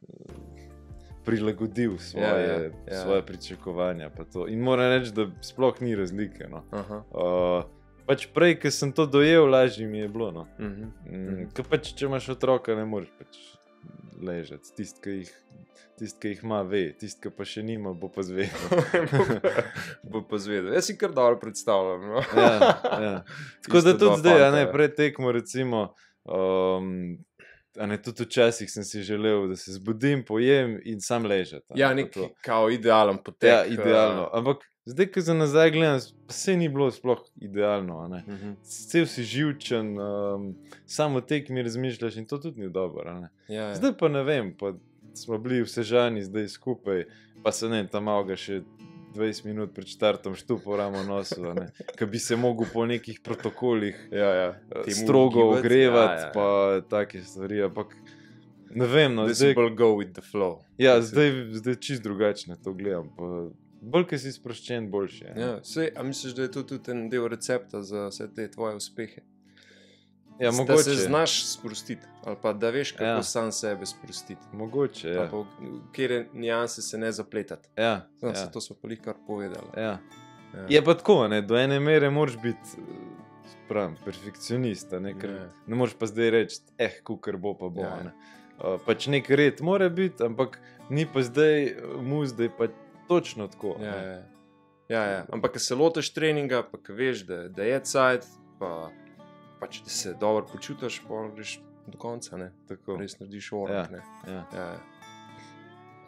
Speaker 2: prilagodil svoje,
Speaker 1: Ja, ja, ja.
Speaker 2: svoje pričakovanja. Pa to. In moram reči, da sploh ni razlike. No.
Speaker 1: Aha.
Speaker 2: Uh, pač prej, ko sem to dojel, lažje mi je bilo. No.
Speaker 1: Mhm.
Speaker 2: Mm, ker pač, če imaš otroka, ne moreš pač ležati. Tisti, ki jih, tist, ki jih ima, ve, tisti, ki pa še nima, bo pa zvedel.
Speaker 1: Bo pa zvedel. Jaz si kar dobro predstavljam. No?
Speaker 2: Ja, ja. Tako
Speaker 1: Ista
Speaker 2: da
Speaker 1: dva
Speaker 2: tudi zdaj, a
Speaker 1: fanta,
Speaker 2: ne,
Speaker 1: ja.
Speaker 2: pred tekmo, recimo, um, a ne, tudi včasih sem si želel, da se zbudim, pojem in sam ležati. a ne,
Speaker 1: Ja,
Speaker 2: pa
Speaker 1: nek
Speaker 2: to.
Speaker 1: kao idealen potek.
Speaker 2: Ja, idealno. Ampak zdaj, ko za nazaj gledam, pa se ni bilo sploh idealno. a ne.
Speaker 1: Uh, mhm.
Speaker 2: Cel si živčen, um, samo tekmi razmišljaš in to tudi ni dobro. a ne.
Speaker 1: Ja, ja.
Speaker 2: Zdaj pa ne vem, pa smo bili vsežani zdaj skupaj, pa se ne, tam malo ga še dvajset minut pred štartom štupo ramo nosu, ki bi se mogel po nekih protokolih
Speaker 1: Ja, ja.
Speaker 2: eh,
Speaker 1: Temu
Speaker 2: strogo
Speaker 1: ugibati,
Speaker 2: ogrevati,
Speaker 1: ja, ja.
Speaker 2: pa take stvari, ampak ne vem, no,
Speaker 1: Da si
Speaker 2: zdaj,
Speaker 1: bolj go with the flow.
Speaker 2: ja,
Speaker 1: Da si-
Speaker 2: zdaj, zdaj čist drugače to gledam, pa bolj, ki si sproščen, boljše. je, ne.
Speaker 1: Ja, sej, a misliš, da je to tudi en del recepta za vse te tvoje uspehe?
Speaker 2: Ja,
Speaker 1: Da
Speaker 2: mogoče,
Speaker 1: se znaš sprostiti, ali pa da veš, kako
Speaker 2: Ja.
Speaker 1: sam sebe sprostiti.
Speaker 2: mogoče,
Speaker 1: Ja.
Speaker 2: ja.
Speaker 1: Pa v kere nianse se ne zapletati.
Speaker 2: Ja,
Speaker 1: No,
Speaker 2: ja,
Speaker 1: to so pa jih kar povedali.
Speaker 2: ja.
Speaker 1: Ja.
Speaker 2: Je pa tako, ne, do ene mere moraš biti eh, pravim, perfekcionist, a ne, ker
Speaker 1: Ja.
Speaker 2: ne moreš pa zdaj reči, eh, kukar bo pa bo.
Speaker 1: Ja,
Speaker 2: a
Speaker 1: ja.
Speaker 2: ne. Uh, pač nek red mora biti, ampak ni pa zdaj eh, mu zdaj pa točno tako.
Speaker 1: Ja,
Speaker 2: ne.
Speaker 1: ja. Ja, ja. Ampak, ko se lotiš treninga, pa ko veš, da, da je cajt, pa pač, da se dobro počutiš, pa greš do konca. Ne?
Speaker 2: Tako.
Speaker 1: Res narediš orek.
Speaker 2: Ja.
Speaker 1: Ne?
Speaker 2: Ja.
Speaker 1: Ja, ja.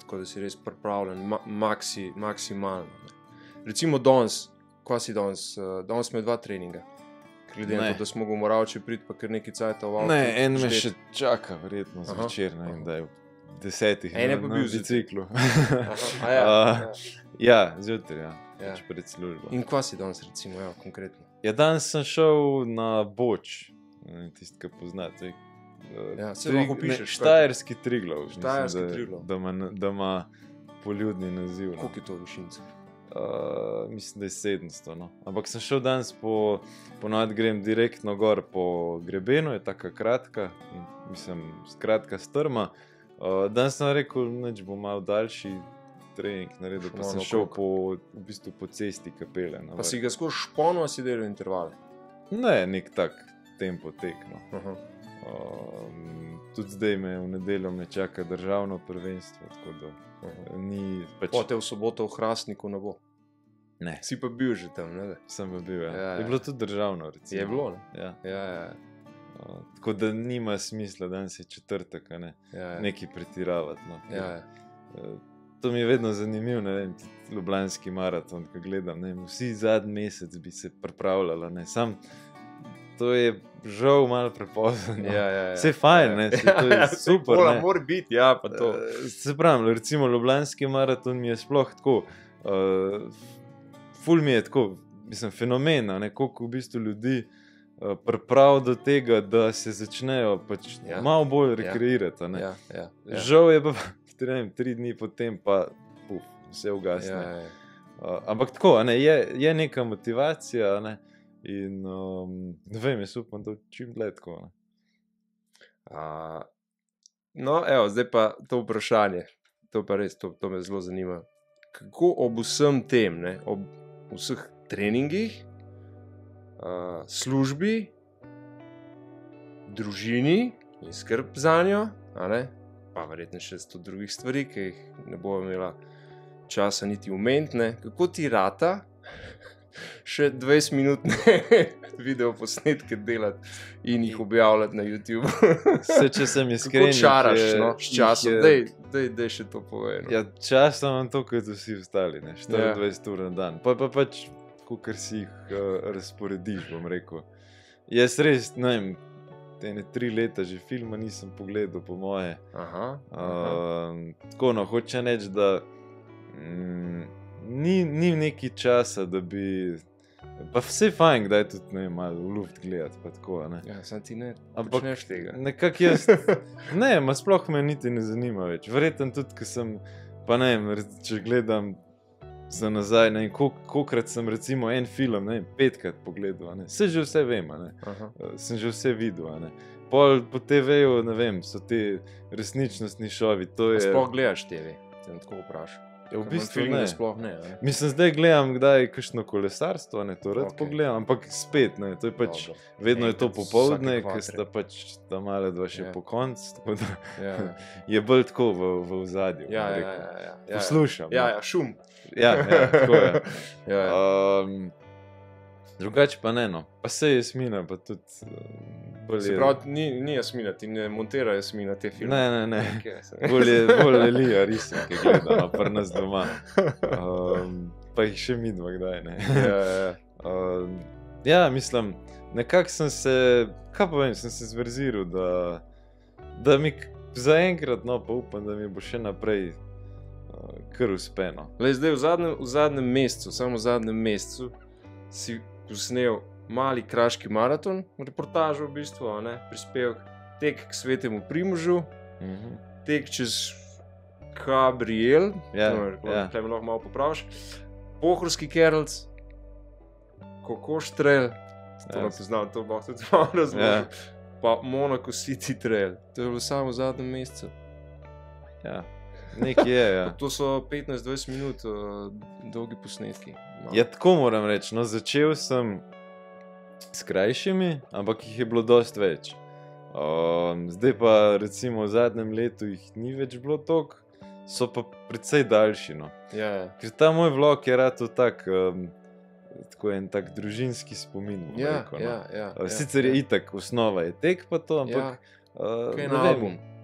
Speaker 1: tako da si res pripravljen, ma maksi, maksimalno. Ne. Recimo danes, kaj si danes? Uh, danes smo dva treninga. Glede na to, da smo ga morali če priti, pa kar nekaj cajta v avtu.
Speaker 2: Ne, en me še čaka, verjetno zvečer, ne vem, da je v desetih
Speaker 1: En je
Speaker 2: na,
Speaker 1: pa
Speaker 2: na
Speaker 1: bil
Speaker 2: biciklu.
Speaker 1: Aha, ja,
Speaker 2: Uh,
Speaker 1: ja.
Speaker 2: ja, zjutraj, ja.
Speaker 1: Ja.
Speaker 2: Pač pred službo.
Speaker 1: In kaj si danes, recimo, ja, konkretno?
Speaker 2: Ja, danes sem šel na Boč, ne vem, tisti, ki poznate. Uh,
Speaker 1: Ja, saj lahko pišeš, kaj-
Speaker 2: Štajerski Triglav. mislim,
Speaker 1: Štajerski
Speaker 2: da-
Speaker 1: Triglav.
Speaker 2: Da ima, da ima poljudni naziv. No.
Speaker 1: Koliko je to višinca?
Speaker 2: Uh, mislim, da je sedemsto. No. Ampak sem šel danes po, ponovadi grem direktno gor po grebenu, je taka kratka, in, mislim, kratka strma. Uh, danes sem rekel, neč bo malo daljši trening naredil, pa
Speaker 1: Šlo
Speaker 2: sem
Speaker 1: na
Speaker 2: šel
Speaker 1: krog.
Speaker 2: po, v bistvu po cesti kapele. na
Speaker 1: Pa
Speaker 2: vrh.
Speaker 1: si ga skozi špono, a si delal intervale?
Speaker 2: Ne, nek tak tempo tek. No.
Speaker 1: Aha.
Speaker 2: Um, tudi zdaj me v nedeljo me čaka državno prvenstvo, tako da
Speaker 1: Aha.
Speaker 2: ni pač...
Speaker 1: Pote v soboto v Hrastniku ne bo.
Speaker 2: Ne,
Speaker 1: Si pa bil že tam, ne?
Speaker 2: sem pa bil, ja.
Speaker 1: Ja, ja.
Speaker 2: Je bilo tudi državno, recimo.
Speaker 1: Je bilo, ne?
Speaker 2: Ja.
Speaker 1: Ja, ja,
Speaker 2: Uh, tako da nima smisla, danes je četrtek, a ne,
Speaker 1: ja. ja.
Speaker 2: nekaj pretiravati. No.
Speaker 1: Ja, ja.
Speaker 2: Uh, to mi je vedno zanimivo, ne vem, tudi Ljubljanski maraton, ko gledam, ne vem, vsi zadnji mesec bi se pripravljala, ne, sam to je žal malo prepozno. No.
Speaker 1: Ja, ja, ja.
Speaker 2: Vse fajn, ne, saj to je super,
Speaker 1: Mola,
Speaker 2: ne.
Speaker 1: mora biti, ja, pa to.
Speaker 2: Uh, se pravim, recimo Ljubljanski maraton mi je sploh tako, uh, ful mi je tako, mislim, fenomen, a ne, koliko v bistvu ljudi uh, priprav do tega, da se začnejo pač
Speaker 1: Ja.
Speaker 2: ja. malo bolj rekreirati, a ne.
Speaker 1: Ja, ja, ja.
Speaker 2: Žal je pa, ne vem, tri dni potem pa puf, vse ugasne.
Speaker 1: Ja, ja, ja.
Speaker 2: Uh, ampak tako, a ne, je, je neka motivacija, a ne, in um, ne vem, jaz upam, da čim dlje tako, a ne.
Speaker 1: A, no, evo, zdaj pa to vprašanje. To pa res, to, to me zelo zanima. Kako ob vsem tem, ne, ob vseh treningih, a, službi, družini in skrb za njo, a ne, pa verjetno še sto drugih stvari, ki jih ne bo imela časa niti omeniti, ne, kako ti rata še dvajset minutne video posnetke delati in jih objavljati na YouTube.
Speaker 2: Vse, če sem iskren,
Speaker 1: Kako čaraš,
Speaker 2: jih je-
Speaker 1: no, s časom?
Speaker 2: jih je-
Speaker 1: Dej, dej, dej še to povej. No.
Speaker 2: Ja, čas imam to, kot vsi ostali, ne, štiriindvajset ur na dan. Pa, pa pač, kakor si jih uh, razporediš, bom rekel. Jaz res, ne vem, ene tri leta že filma nisem pogledal, po moje.
Speaker 1: Aha, aha.
Speaker 2: Uh, tako, no, hoče reči, da mm, ni, ni neki časa, da bi. Pa vse fajn, kdaj tudi ne vem, malo v luft gledati, pa tako, a ne.
Speaker 1: Ja, sam ti ne
Speaker 2: Ampak
Speaker 1: počneš tega.
Speaker 2: nekako jaz, ne, ma sploh me niti ne zanima več. Verjetno tudi, ko sem, pa ne vem, rec- če gledam za nazaj, ne vem, koliko- kolikokrat sem recimo en film, ne vem, petkrat pogledal, a ne. Saj že vse vem, a ne.
Speaker 1: Aha.
Speaker 2: Eh, Sem že vse videl, a ne. Pol po te veju, ne vem, so ti resničnostni šovi, to
Speaker 1: A
Speaker 2: je...
Speaker 1: sploh gledaš T V? Te bom tako vprašal.
Speaker 2: Ja, v
Speaker 1: Ker
Speaker 2: bistvu
Speaker 1: filme
Speaker 2: ne.
Speaker 1: sploh ne. a ne?
Speaker 2: Mislim, zdaj gledam kdaj kakšno kolesarstvo, ne, to rad
Speaker 1: Okej.
Speaker 2: okay. pogledam, ampak spet, ne, to je pač,
Speaker 1: Dobro.
Speaker 2: vedno je to
Speaker 1: Enkrat
Speaker 2: popoldne,
Speaker 1: vsake
Speaker 2: ker
Speaker 1: kvatre.
Speaker 2: sta pač ta mala dva še
Speaker 1: Ja.
Speaker 2: po koncu, tako da
Speaker 1: Ja,
Speaker 2: je bolj tako v, v ozadju.
Speaker 1: ja,
Speaker 2: bom
Speaker 1: ja,
Speaker 2: rekel.
Speaker 1: ja, ja, ja.
Speaker 2: Poslušam.
Speaker 1: Ja,
Speaker 2: no.
Speaker 1: ja, šum.
Speaker 2: ja, ja, tako je.
Speaker 1: Ja, ja.
Speaker 2: Um, drugače pa ne, no. Pa se Jasmina, pa tudi um, bolj
Speaker 1: Se
Speaker 2: je...
Speaker 1: pravi, ni, ni Jasmina, ti ne montira Jasmina te filme.
Speaker 2: Ne, ne, ne.
Speaker 1: Okay, se-
Speaker 2: Bolj je, bolj je Lija risanke gleda, no, pri nas doma. Um, pa jih še mi dva kdaj, ne.
Speaker 1: Ja, ja, ja.
Speaker 2: Um, ja, mislim, nekako sem se, kaj pa vem, sem se zverziral, da, da mi k- zaenkrat, no, pa upam, da mi bo še naprej uh, kar uspeno.
Speaker 1: Lej, zdaj v zadnjem, v zadnjem mesecu, samo v zadnjem mesecu, si posnel mali kraški maraton, reportažo v bistvu, a ne, prispevek, tek k Svetemu Primožu,
Speaker 2: Mhm.
Speaker 1: tek čez Gabriel,
Speaker 2: Ja, ja.
Speaker 1: tukaj me lahko malo popraviš, Pohorski Kerlc, Kokoš Trail, to
Speaker 2: Ja.
Speaker 1: ne poznam, to bo tudi malo razložil,
Speaker 2: Ja.
Speaker 1: pa Monaco City Trail, to je bilo samo v zadnjem mesecu.
Speaker 2: Ja, nekaj je, ja.
Speaker 1: To so petnajst do dvajset minut uh, dolgi posnetki. No.
Speaker 2: Ja, tako moram reči. No, začel sem s krajšimi, ampak jih je bilo dosti več. Um, zdaj pa, recimo, v zadnjem letu jih ni več bilo toliko, so pa precej daljši. No.
Speaker 1: Ja, ja.
Speaker 2: Ker ta moj vlog je rado tak, um, tako en tak družinski spomin. bom
Speaker 1: Ja,
Speaker 2: rekel, no.
Speaker 1: ja, ja,
Speaker 2: Uh,
Speaker 1: ja,
Speaker 2: Sicer
Speaker 1: ja.
Speaker 2: je itak osnova, je tek pa to, ampak
Speaker 1: Ja,
Speaker 2: uh,
Speaker 1: kaj
Speaker 2: ne
Speaker 1: na
Speaker 2: vem.
Speaker 1: album? K-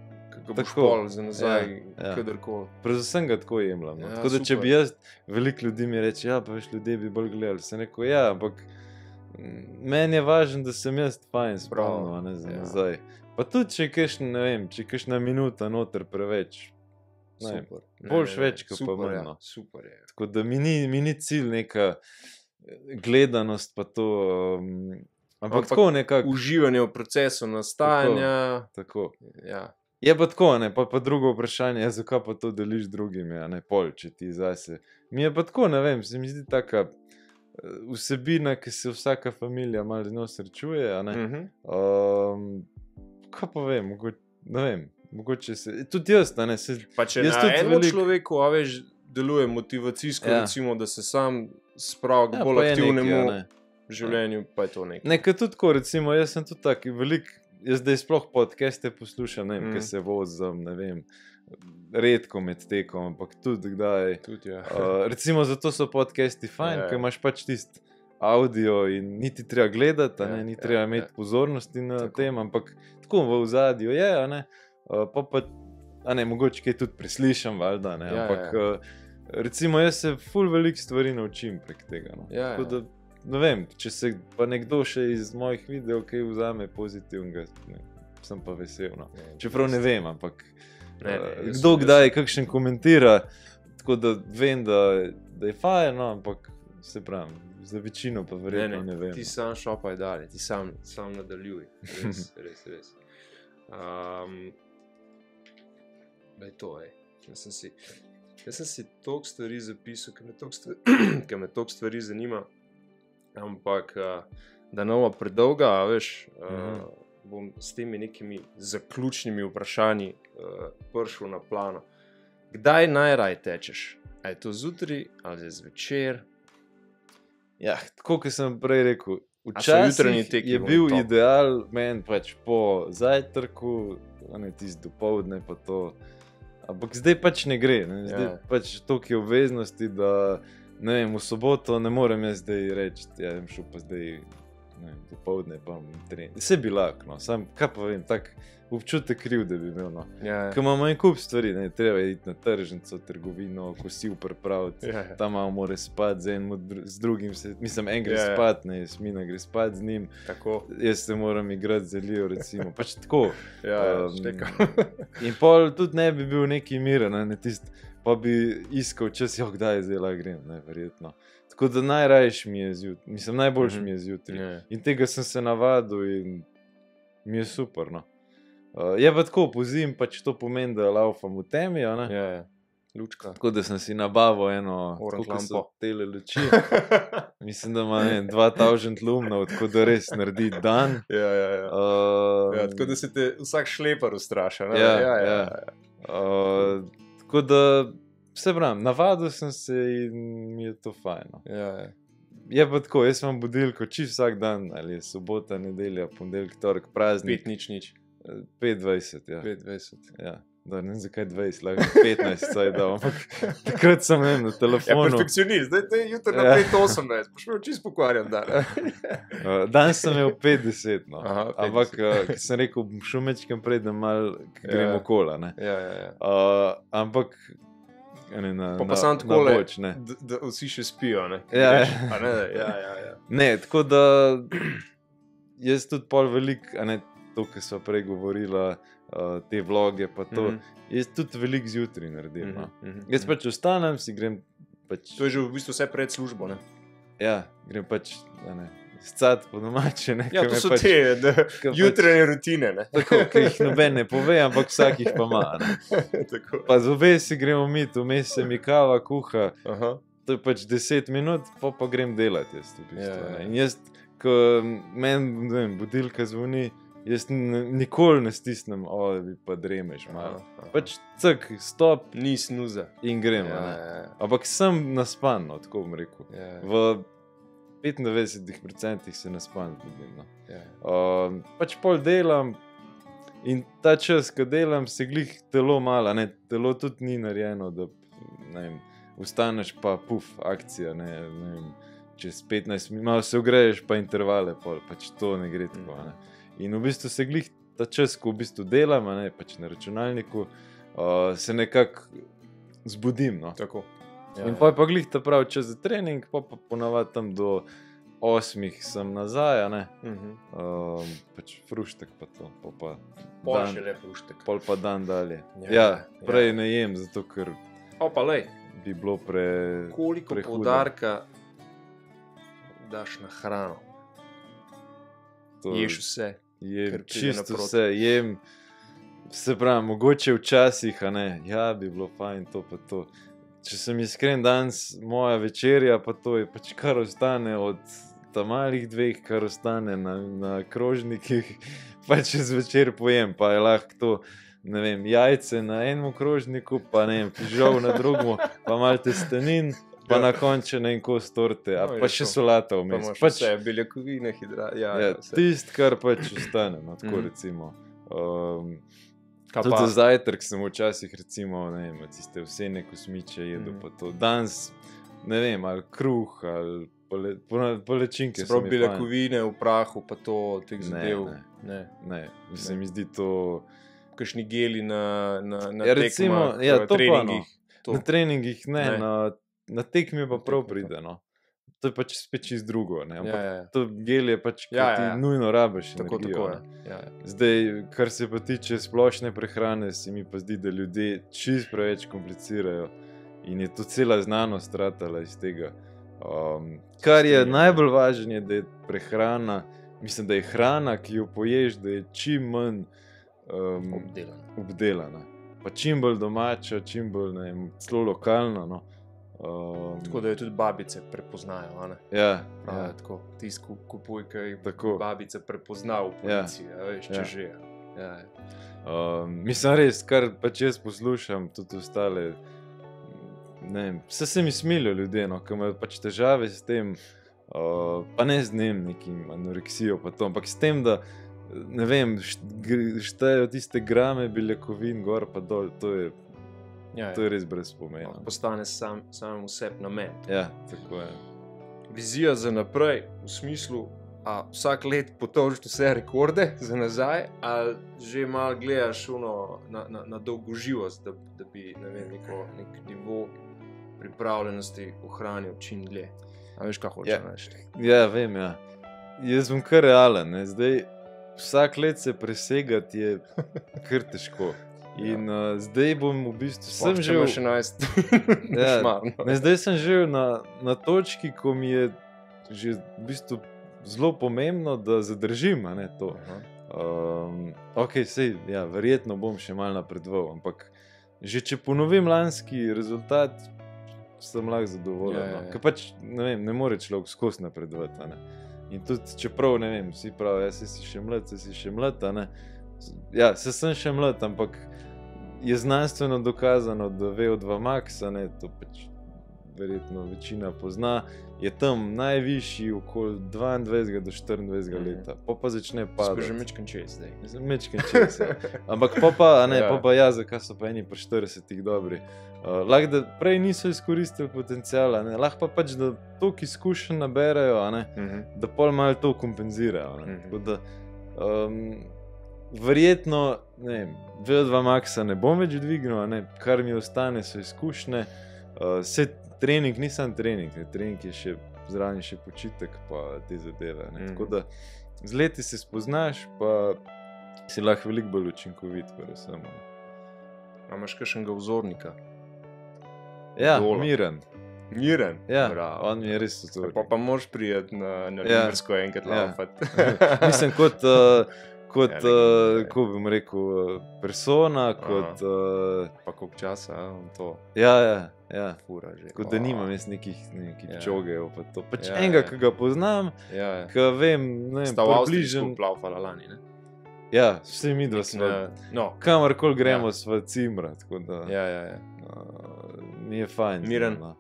Speaker 1: ga boš pol za nazaj,
Speaker 2: Ja, ja.
Speaker 1: kadarkoli.
Speaker 2: Predvsem ga tako jemljam. No.
Speaker 1: Ja,
Speaker 2: Tako da, če
Speaker 1: super.
Speaker 2: bi jaz, veliko ljudi mi reče, ja, pa veš, ljudje bi bolj gledali. Sem rekel, ja, ampak mm, meni je važno, da sem jaz fajn spomnil, a ne za
Speaker 1: Ja.
Speaker 2: nazaj. Pa tudi, če je kakšen, ne vem, če je kakšna minuta noter preveč. Ne vem,
Speaker 1: Super. Ne,
Speaker 2: boljš
Speaker 1: ne, ne,
Speaker 2: več, kot pa
Speaker 1: super,
Speaker 2: manj,
Speaker 1: ja,
Speaker 2: no.
Speaker 1: Super je.
Speaker 2: Tako da mi ni, mi ni cilj neka eh, gledanost pa to, um, ampak,
Speaker 1: Ampak
Speaker 2: tako nekako.
Speaker 1: Uživanje v procesu nastajanja.
Speaker 2: Tako.
Speaker 1: Ja.
Speaker 2: Je pa tako, ne, pa, pa drugo vprašanje je, zakaj pa to deliš drugim, a ne pol, če ti zase. Mi je pa tako, ne vem, se mi zdi taka eh, vsebina, ki se vsaka familija malo z njo srečuje, a ne.
Speaker 1: Mhm.
Speaker 2: Um, kaj pa vem, mogoče, ne vem, mogoče se, tudi jaz, a ne, se,
Speaker 1: Pa če
Speaker 2: Jaz
Speaker 1: na
Speaker 2: tudi
Speaker 1: enem
Speaker 2: veliko-
Speaker 1: človeku, a veš, deluje motivacijsko,
Speaker 2: Ja.
Speaker 1: recimo, da se sam spravi k
Speaker 2: ja,
Speaker 1: bolj
Speaker 2: pa je
Speaker 1: aktivnemu
Speaker 2: nekaj, a ne.
Speaker 1: življenju, pa je to nekaj.
Speaker 2: Nekaj tudi tako, recimo, jaz sem tudi taki velik, jaz zdaj sploh podcaste poslušam, ne vem,
Speaker 1: Mm.
Speaker 2: mm. ker se vozim, ne vem, redko med tekom, ampak tudi kdaj.
Speaker 1: Tudi, ja.
Speaker 2: Uh, recimo, zato so podcasti fajn,
Speaker 1: Ja, ja.
Speaker 2: ker imaš pač tisti audio in niti treba gledati, a
Speaker 1: Ja,
Speaker 2: ne, ni
Speaker 1: ja,
Speaker 2: treba
Speaker 1: ja.
Speaker 2: imeti pozornosti na
Speaker 1: Tako.
Speaker 2: tem, ampak tako v ozadju je, a ne, uh, pa pa, a ne, mogoče kaj tudi preslišam, valjda, ne,
Speaker 1: Ja,
Speaker 2: ampak
Speaker 1: ja.
Speaker 2: uh, recimo jaz se ful veliko stvari naučim prek tega, no.
Speaker 1: Ja,
Speaker 2: Tako
Speaker 1: ja.
Speaker 2: da, ne vem, če se pa nekdo še iz mojih videov kaj vzame pozitivnega, ne, sem pa vesel, no. Čeprav ne vem, ampak
Speaker 1: Ne, ne,
Speaker 2: uh,
Speaker 1: jaz
Speaker 2: kdo
Speaker 1: sem-
Speaker 2: kdaj kakšen komentira, tako da vem, da, da je fajn, no, ampak se pravim, za večino pa
Speaker 1: Ne,
Speaker 2: verjetno
Speaker 1: ne,
Speaker 2: ne, ne vem.
Speaker 1: ti sam šopaj dalje, ti sam, sam nadaljuj. Res, res, res. Um, da je to, ej. Jaz sem si, jaz sem si toliko stvari zapisal, ker me toliko stvari, ker me toliko stvari zanima, ampak uh, da ne bo predolga, a veš, uh,
Speaker 2: Mhm.
Speaker 1: bom s temi nekimi zaključnimi vprašanji uh, prišel na plano. Kdaj najraj tečeš? A je to zjutraj ali zvečer?
Speaker 2: Ja, tako kot sem prej rekel,
Speaker 1: A so jutranji
Speaker 2: včasih
Speaker 1: teki
Speaker 2: je
Speaker 1: bolj
Speaker 2: bil
Speaker 1: top?
Speaker 2: ideal meni pač po zajtrku, a ne tisti dopoldne pa to. Ampak zdaj pač ne gre, ne? Zdaj
Speaker 1: Ja.
Speaker 2: pač toliko je obveznosti, da ne vem, v soboto ne morem jaz zdaj reči, ja, bom šel pa zdaj ne vem, dopoldne pa bom trening. Vse bi lahko, no, sam kaj pa vem, tak občutek krivde bi imel, no.
Speaker 1: Ja,
Speaker 2: Ker imamo en kup stvari, ne, treba je iti na tržnico, trgovino, kosil pripraviti.
Speaker 1: ja, ja.
Speaker 2: Tam malo mora spati z enim, dru- z drugim, se, mislim, en gre
Speaker 1: Ja, ja.
Speaker 2: spat, ne, Jasmina gre spat z njim,
Speaker 1: Tako.
Speaker 2: jaz se moram igrati z Elijo, recimo, pač tako.
Speaker 1: Ja, ja,
Speaker 2: Um,
Speaker 1: štekam.
Speaker 2: In pol tudi ne bi bil neki miren, ne, ne tist, pa bi iskal čas, jo, kdaj zdaj lahko grem, ne, verjetno. Tako da najrajš mi je zjutraj, mislim, najboljš
Speaker 1: Mhm.
Speaker 2: mi je zjutraj.
Speaker 1: Ja.
Speaker 2: In tega sem se navadil in mi je super, no. Uh, je pa tako, po zim pač to pomeni, da laufam v temi, a ne.
Speaker 1: Ja, ja. Lučka.
Speaker 2: Tako da sem si nabavil eno,
Speaker 1: Oranž
Speaker 2: tako kot so
Speaker 1: lampo.
Speaker 2: tele luči. Mislim, da ima ne, dva tisoč lumnov, tako da res naredi dan.
Speaker 1: ja, ja, ja.
Speaker 2: Uh,
Speaker 1: Ja, tako da se te vsak šlepar ustraša. Ne?
Speaker 2: Ja,
Speaker 1: ja, ja,
Speaker 2: ja.
Speaker 1: ja.
Speaker 2: uh, tako da, se pravim, navadil sem se in mi je to fajno.
Speaker 1: ja, ja.
Speaker 2: Je pa tako, jaz imam budilko čisto vsak dan, ali je sobota, nedelja, ponedeljek, torek, praznik.
Speaker 1: Pet nič nič.
Speaker 2: pet dvajset, ja.
Speaker 1: Pet dvajset.
Speaker 2: ja. Da, ne vem zakaj dvajset, lahko petnajst, saj da, ampak takrat sem ne, na
Speaker 1: Ja,
Speaker 2: telefonu.
Speaker 1: perfekcionist, zdaj te jutri na
Speaker 2: Ja.
Speaker 1: pet osemnajst, boš imel čisto pokvarjen dan.
Speaker 2: Uh, danes sem imel petdeset, no.
Speaker 1: Aha,
Speaker 2: Ampak,
Speaker 1: petdeset.
Speaker 2: uh, ki sem rekel, bom šel mečkam prej, da malo
Speaker 1: Ja.
Speaker 2: gremo kola. Ne.
Speaker 1: ja, ja, ja.
Speaker 2: Uh, ampak, ne, na,
Speaker 1: Pa, pa
Speaker 2: na,
Speaker 1: samo
Speaker 2: na
Speaker 1: takole,
Speaker 2: boč, ne.
Speaker 1: da, da vsi še spijo. Ne?
Speaker 2: Ja,
Speaker 1: Veš,
Speaker 2: ja.
Speaker 1: a ne, ja, ja, ja.
Speaker 2: Ne, tako da jaz tudi pol velik, a ne to, kar smo prej govorila, uh, te vloge, pa to,
Speaker 1: Mhm.
Speaker 2: jaz tudi veliko zjutraj naredim.
Speaker 1: Mhm,
Speaker 2: No.
Speaker 1: mhm,
Speaker 2: Jaz
Speaker 1: mhm.
Speaker 2: pač vstanem, si grem pač,
Speaker 1: To je že v bistvu vse pred službo. Ne?
Speaker 2: ja, grem pač, a ne, scat po domače, ne.
Speaker 1: Ja,
Speaker 2: ke
Speaker 1: to
Speaker 2: me
Speaker 1: so
Speaker 2: pač,
Speaker 1: te da,
Speaker 2: ke pač-
Speaker 1: jutranje rutine. Ne?
Speaker 2: Tako, ki jih noben ne pove, ampak vsak jih pa ima. Ne.
Speaker 1: Tako.
Speaker 2: Pa zobe si gremo mit, vmes se mi kava kuha,
Speaker 1: Aha.
Speaker 2: to je pač deset minut, pa pa grem delati jaz v bistvu.
Speaker 1: Ja, ja.
Speaker 2: Ne. In jaz, ko meni, ne vem, budilka zvoni, jaz n- nikoli ne stisnem, o, da bi pa dremeš malo.
Speaker 1: Aha, aha.
Speaker 2: Pač cek, stop
Speaker 1: Ni snuza.
Speaker 2: in gremo.
Speaker 1: Ja,
Speaker 2: ne.
Speaker 1: ja, ja.
Speaker 2: Ampak sem naspan, no, tako bom rekel.
Speaker 1: Ja,
Speaker 2: V petindevetdeset procentih se naspan zbudim. No.
Speaker 1: ja.
Speaker 2: Uh, pač pol delam in ta čas, ko delam, se glih telo malo, ne, telo tudi ni narejeno, da ne vem, vstaneš pa puf, akcija, ne, ne vem, čez petnajst minut, malo se ugreješ pa intervale, pol, pač to ne gre tako. Ne. In v bistvu se glih ta čas, ko v bistvu delam, a ne, pač na računalniku, uh, se nekako zbudim. No.
Speaker 1: Tako.
Speaker 2: Ja, in pa je pa glih ta pravi čas za trening, pa pa ponavadi tam do osmih sem nazaj, a ne.
Speaker 1: Mhm.
Speaker 2: Um, pač fruštek pa to, pa pa
Speaker 1: Pol
Speaker 2: dan,
Speaker 1: še le fruštek.
Speaker 2: pol pa dan dalje.
Speaker 1: Ja,
Speaker 2: Ja,
Speaker 1: ja.
Speaker 2: prej ne jem, zato ker
Speaker 1: Opa, lej,
Speaker 2: bi bilo pre...
Speaker 1: koliko
Speaker 2: prehudo.
Speaker 1: poudarka daš na hrano?
Speaker 2: to-
Speaker 1: Ješ vse.
Speaker 2: Jem
Speaker 1: ker pride
Speaker 2: čisto
Speaker 1: naproti.
Speaker 2: vse, jem, se pravi, mogoče včasih, a ne, ja, bi bilo fajn to pa to. Če sem iskren, danes moja večerja, pa to je pač kar ostane od tam malih dveh, kar ostane na, na krožnikih, pa čez večer pojem, pa je lahko to, ne vem, jajce na enem krožniku, pa ne vem, fižol na drugem, pa malo testenin, pa na koncu ne en kos torte, a
Speaker 1: No,
Speaker 2: pa
Speaker 1: je
Speaker 2: še
Speaker 1: to.
Speaker 2: solata
Speaker 1: Pa
Speaker 2: vmes.
Speaker 1: imaš
Speaker 2: Pač,
Speaker 1: vse, beljakovine, hidra... Ja,
Speaker 2: ja,
Speaker 1: ja, vse.
Speaker 2: tist, kar pač ostane, no, tako
Speaker 1: Mhm.
Speaker 2: recimo. Um,
Speaker 1: Kaj
Speaker 2: Tudi
Speaker 1: pa-
Speaker 2: za zajtrk sem včasih, recimo, ne vem, tiste vsene kosmiče jedel,
Speaker 1: Mhm.
Speaker 2: pa to danes, ne vem, ali kruh, ali pole, pole, polečinke.
Speaker 1: Se
Speaker 2: so
Speaker 1: pravi,
Speaker 2: mi fajn.
Speaker 1: beljakovine v prahu, pa to teh
Speaker 2: Ne,
Speaker 1: zadev.
Speaker 2: ne.
Speaker 1: Ne.
Speaker 2: Ne, se
Speaker 1: Ne.
Speaker 2: mi zdi to
Speaker 1: Kakšni geli na, na, na
Speaker 2: Ja, recimo,
Speaker 1: tekmah,
Speaker 2: ja,
Speaker 1: na
Speaker 2: to pa,
Speaker 1: treningih. To.
Speaker 2: na treningih, ne,
Speaker 1: Ne.
Speaker 2: na, na tekmi pa
Speaker 1: Na
Speaker 2: prav
Speaker 1: tekmi pa.
Speaker 2: pride. No. To je pač spet čist drugo. Ne, ampak
Speaker 1: Ja, ja, ja.
Speaker 2: to gel je pač, ki
Speaker 1: Ja,
Speaker 2: ti
Speaker 1: ja, ja.
Speaker 2: nujno rabiš.
Speaker 1: Tako,
Speaker 2: energijo,
Speaker 1: tako
Speaker 2: ne.
Speaker 1: je. Ja, ja.
Speaker 2: Zdaj, kar se pa tiče splošne prehrane, se mi pa zdi, da ljudje čist preveč komplicirajo in je to cela znanost ratala iz tega. Um, kar je
Speaker 1: strinjam,
Speaker 2: najbolj važno, je, da je prehrana, mislim, da je hrana, ki jo poješ, da je čim manj um,
Speaker 1: Obdelan.
Speaker 2: obdelana. Pa čim bolj domača, čim bolj ne vem, celo lokalna. No. Um,
Speaker 1: Tako da jo tudi babice prepoznajo. a ne?
Speaker 2: ja,
Speaker 1: Prav,
Speaker 2: ja,
Speaker 1: ja. Tako, tisti ku- kupuj, ki
Speaker 2: Tako.
Speaker 1: babice prepozna v policiji. Ja. Veš, če
Speaker 2: Ja.
Speaker 1: ja. že. Ja, ja.
Speaker 2: Um, mislim, res, kar pač jaz poslušam, tudi ostale. Ne vem, vse se mi smilijo ljudje, no, ki imajo pač težave s tem, uh, pa ne z dnem, nekim anoreksijo, pa to, ampak s tem, da ne vem, št- gr- štejejo tiste grame beljakovin gor pa dol, to je,
Speaker 1: Ja,
Speaker 2: to
Speaker 1: ja.
Speaker 2: je res brez pomena.
Speaker 1: Postane sam, sam vseb namen.
Speaker 2: Ja, tako je.
Speaker 1: Vizija za naprej, v smislu, a vsak let potožiš vse rekorde za nazaj, ali že malo gledaš uno, na, na, na dolgoživost, da, da bi ne vem, neko, nek nivo pripravljenosti ohranil čim dlje. A veš, kaj hočeš
Speaker 2: Ja.
Speaker 1: reči?
Speaker 2: Ja, vem, ja. Jaz sem kar realen, ne. Zdaj vsak let se presegati je kar težko. In uh, zdaj bom v bistvu, sem že v-
Speaker 1: še enajst,
Speaker 2: Ja,
Speaker 1: šmarno.
Speaker 2: Ne, zdaj sem že na, na točki, ko mi je že v bistvu zelo pomembno, da zadržim a ne, to.
Speaker 1: Aha.
Speaker 2: Um, ok, sej, ja, verjetno bom še malo napredoval, ampak že če ponovim lanski rezultat, sem lahko zadovoljen.
Speaker 1: Ja, ja,
Speaker 2: no.
Speaker 1: ja.
Speaker 2: Ker pač ne, vem, ne more človek skozi napredovati. a ne. In tudi, čeprav ne vem, vsi pravijo, ja, saj si še mlad, saj si še mlad. a ne. Ja, se sem še mlad, ampak je znanstveno dokazano, da V O dva max, a ne, to pač verjetno večina pozna, je tam najvišji okoli dvaindvajset do štiriindvajset
Speaker 1: Mhm.
Speaker 2: leta, pa pa začne
Speaker 1: Sploh
Speaker 2: padati.
Speaker 1: že mečkam čez zdaj.
Speaker 2: Mečken čez, ja. Ampak pa pa, a ne,
Speaker 1: Ja.
Speaker 2: pa pa ja, zakaj so pa eni pri štiridesetih dobri. Uh, lahko da prej niso izkoristili potencijala, ne, lahko pa pač, da toliko izkušenj naberajo, a ne,
Speaker 1: Mhm.
Speaker 2: da pol malo to kompenzirajo. Ne.
Speaker 1: Mhm.
Speaker 2: Tako da, um, verjetno, ne vem, V O dva maxa ne bom več dvignil, a ne, kar mi ostane so izkušnje. Uh, se trening ni sam trening, ne, trening je še zraven še počitek, pa te zadeve. Ne.
Speaker 1: Mhm.
Speaker 2: Tako da z leti se spoznaš, pa si lahko veliko bolj učinkovit. predvsem, ne.
Speaker 1: A imaš kakšnega vzornika?
Speaker 2: Ja,
Speaker 1: Idola.
Speaker 2: miren.
Speaker 1: Miren.
Speaker 2: Ja,
Speaker 1: Bravo.
Speaker 2: on mi je res vzor.
Speaker 1: Pa, pa moraš priti na, na
Speaker 2: Ja.
Speaker 1: Limbersko enkrat
Speaker 2: Ja.
Speaker 1: laufati.
Speaker 2: Mislim, kot, uh, kot
Speaker 1: Ja,
Speaker 2: uh,
Speaker 1: legendno,
Speaker 2: ko bom rekel, uh, persona, kot. Uh,
Speaker 1: Pa koliko časa a, on to
Speaker 2: ja, ja, ja.
Speaker 1: fura že.
Speaker 2: Tako da nimam jaz nekih, nekih
Speaker 1: Ja.
Speaker 2: ja. čogev. Pa to. Pač
Speaker 1: Ja,
Speaker 2: ja, enega,
Speaker 1: ja.
Speaker 2: ki ga poznam,
Speaker 1: Ja, ja.
Speaker 2: ki vem, ne vem,
Speaker 1: Sta v Avstriji
Speaker 2: približen.
Speaker 1: skupaj laufala lani, ne?
Speaker 2: Ja, vsi mi dva smo.
Speaker 1: Na- No,
Speaker 2: Kamorkoli gremo,
Speaker 1: Ja.
Speaker 2: ja. sva cimra. Tako da
Speaker 1: ja, ja, ja.
Speaker 2: uh, mi je fajn. z
Speaker 1: Miren.
Speaker 2: njim, no.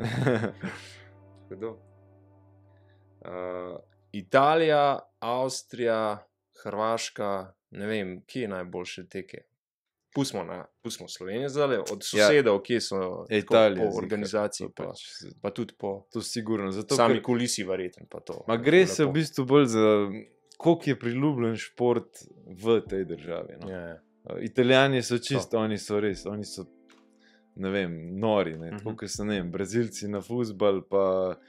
Speaker 1: Kdo? Uh, Italija, Avstrija, Hrvaška, ne vem, kje je najboljše teke. Pustimo, na, pustimo Slovenijo zdaj, od sosedov, kje so tako
Speaker 2: Italija,
Speaker 1: po
Speaker 2: ziher,
Speaker 1: organizaciji,
Speaker 2: to
Speaker 1: pa,
Speaker 2: pač,
Speaker 1: pa tudi po
Speaker 2: to sigurno. Zato,
Speaker 1: sami
Speaker 2: ker-
Speaker 1: kulisi, verjetno. Pa to,
Speaker 2: Ma gre se v
Speaker 1: lepo.
Speaker 2: bistvu bolj za koliko je priljubljen šport v tej državi. No?
Speaker 1: Ja, ja.
Speaker 2: Uh, Italijani so čisto, oni so res, oni so, ne vem, nori, ne? Tako,
Speaker 1: Mhm.
Speaker 2: kot so, ne vem, Brazilci na fuzbal, pa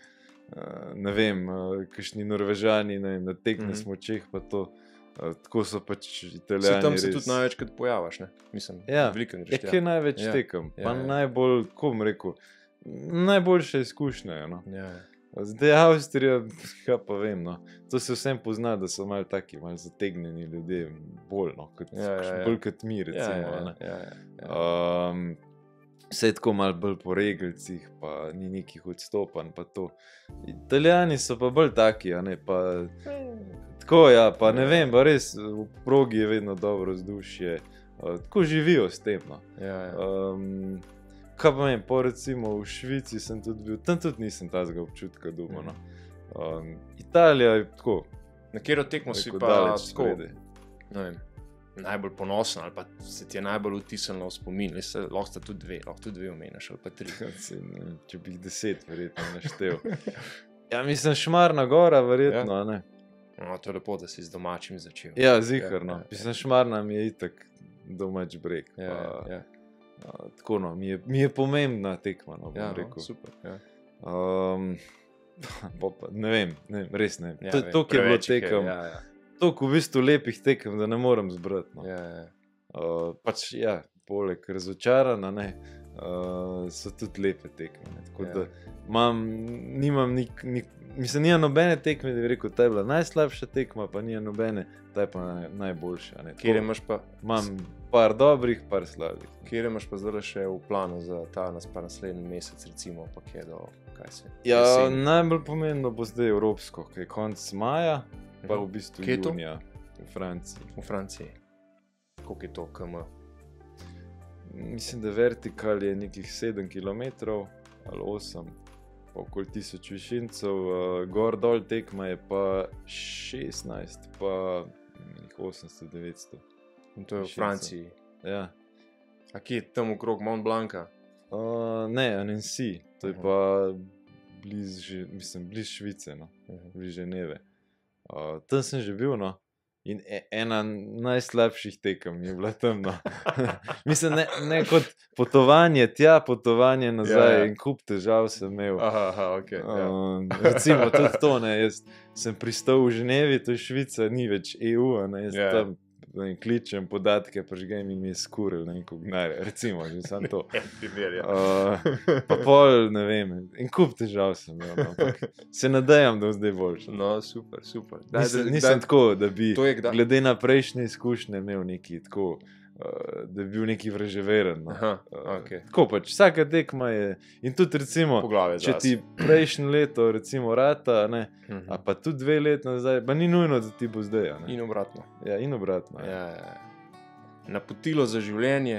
Speaker 2: uh, ne vem, uh, kakšni Norvežani, ne vem, na tekme
Speaker 1: Mhm.
Speaker 2: smučeh, pa to. Uh, tako so pač
Speaker 1: Se
Speaker 2: Italijani.
Speaker 1: tam se
Speaker 2: res.
Speaker 1: tudi največkrat pojaviš, ne? Mislim,
Speaker 2: Ja,
Speaker 1: veliko
Speaker 2: Je
Speaker 1: greš
Speaker 2: kaj
Speaker 1: tja.
Speaker 2: največ
Speaker 1: Ja.
Speaker 2: tekem,
Speaker 1: Ja,
Speaker 2: pa
Speaker 1: ja.
Speaker 2: najbolj, kako bom rekel, najboljše izkušnje. je, No.
Speaker 1: Ja, ja.
Speaker 2: Zdaj Avstrija, kaj pa vem, no. To se vsem pozna, da so malo taki, malo zategnjeni ljudje, bolj, no, kot,
Speaker 1: Ja, ja, ja.
Speaker 2: bolj kot mi,
Speaker 1: Ja,
Speaker 2: recimo.
Speaker 1: ja,
Speaker 2: ne.
Speaker 1: ja, ja, ja.
Speaker 2: Um, vse je tako malo bolj po regelcih, pa ni nekih odstopanj. Pa to. Italijani so pa bolj taki, a ne pa. Tako, ja, pa ne vem, pa res v progi je vedno dobro vzdušje, uh, tako živijo s tem. No.
Speaker 1: Ja, ja.
Speaker 2: Um, kaj pa vem, po recimo v Švici sem tudi bil, tam tudi nisem tazga občutka doma. No. Um, Italija je tako,
Speaker 1: Na katero tekmo si
Speaker 2: rekel,
Speaker 1: pa
Speaker 2: daleč
Speaker 1: tako,
Speaker 2: spredi.
Speaker 1: ne vem, najbolj ponosen ali pa se ti je najbolj vtisnilo v spomin? Veš, se- lahko sta tudi dve, lahko tudi dve omeniš ali pa tri.
Speaker 2: Saj ne vem, če bi jih deset verjetno naštel. Ja, mislim, Šmarna gora, verjetno,
Speaker 1: Ja.
Speaker 2: a ne.
Speaker 1: No, to je lepo, da si z domačim začel.
Speaker 2: Ja, ziharno.
Speaker 1: Ja, ja,
Speaker 2: Mislim, Šmarna mi je itak domač breg.
Speaker 1: Ja,
Speaker 2: pa,
Speaker 1: ja,
Speaker 2: a, tako no, mi je, mi je pomembna tekma, no, bom
Speaker 1: ja, no,
Speaker 2: rekel.
Speaker 1: super. Ja.
Speaker 2: Um, bo pa, ne vem, ne vem, res ne vem.
Speaker 1: Ja,
Speaker 2: To-
Speaker 1: vem,
Speaker 2: Toliko je bilo
Speaker 1: preveč jih je,
Speaker 2: tekem,
Speaker 1: Ja, ja,
Speaker 2: toliko v bistvu lepih tekem, da ne morem zbrati. No.
Speaker 1: ja, ja.
Speaker 2: Uh, pač, ja, poleg razočarana, ne, uh, so tudi lepe tekme. Ne. Tako
Speaker 1: Ja.
Speaker 2: da imam, nimam nik, nik, mislim, nija nobene tekme, da bi rekel, ta je bila najslabša tekma, pa nija nobene, ta je pa naj, najboljša. Ne.
Speaker 1: Kjer
Speaker 2: Tako,
Speaker 1: imaš pa,
Speaker 2: imam par dobrih, par slabih.
Speaker 1: kjer imaš pa zdaj še v planu za ta nas pa naslednji mesec, recimo, pa kje do, kaj se?
Speaker 2: Ja,
Speaker 1: jesen?
Speaker 2: najbolj pomembno bo zdaj evropsko, ki je konec maja, pa v bistvu
Speaker 1: Kje je to?
Speaker 2: junija v Franciji.
Speaker 1: V Franciji. Koliko je to, km?
Speaker 2: Mislim, da vertikal je nekih sedem kilometrov ali osem, pa okoli tisoč višincev, uh, gor dol tekma je pa šestnajst, pa nekih osemsto devetsto.
Speaker 1: In to je v
Speaker 2: Višincev.
Speaker 1: Franciji.
Speaker 2: Ja.
Speaker 1: A kje je tam okrog Mont Blanca?
Speaker 2: Uh, ne, Annecy, to je
Speaker 1: Aha.
Speaker 2: pa blizu, Ži- mislim, blizu Švice, no,
Speaker 1: Mhm.
Speaker 2: blizu Ženeve. Uh, tam sem že bil, no. In e- ena najslabših tekem je bila tam. No. Mislim, ne, ne kot potovanje tja, potovanje nazaj,
Speaker 1: Ja,
Speaker 2: ja,
Speaker 1: ja.
Speaker 2: ja. In kup težav sem imel.
Speaker 1: Aha, aha, ok. Ja.
Speaker 2: Um, recimo tudi to, ne, jaz sem pristal v Ženevi, to je Švica, ni več E U, a ne, jaz
Speaker 1: Ja.
Speaker 2: tam ne vem, kličem podatke, prežgem in mi je skuril, ne vem, koliko denarja, recimo, že samo to.
Speaker 1: En primer, ja.
Speaker 2: Uh, pa pol, ne vem, in kup težav sem imel, no, ampak se nadejam, da bo zdaj boljše.
Speaker 1: No, super, super. Daj,
Speaker 2: Nisem,
Speaker 1: da-
Speaker 2: nisem
Speaker 1: daj-
Speaker 2: tako, da bi
Speaker 1: To je kdaj?
Speaker 2: glede na prejšnje izkušnje imel neki tako, uh, da bi bil neki vraževeren. No.
Speaker 1: Aha,
Speaker 2: Uh,
Speaker 1: ok.
Speaker 2: Tako pač, vsaka tekma je. In tudi, recimo,
Speaker 1: Poglavje
Speaker 2: če
Speaker 1: zase.
Speaker 2: ti prejšnje leto, recimo, rata, ne,
Speaker 1: Mhm.
Speaker 2: a pa tudi dve leti nazaj, pa ni nujno, da ti bo zdaj. a Ne.
Speaker 1: In obratno.
Speaker 2: Ja, in obratno.
Speaker 1: Ja,
Speaker 2: Ja.
Speaker 1: ja. Napotilo za življenje.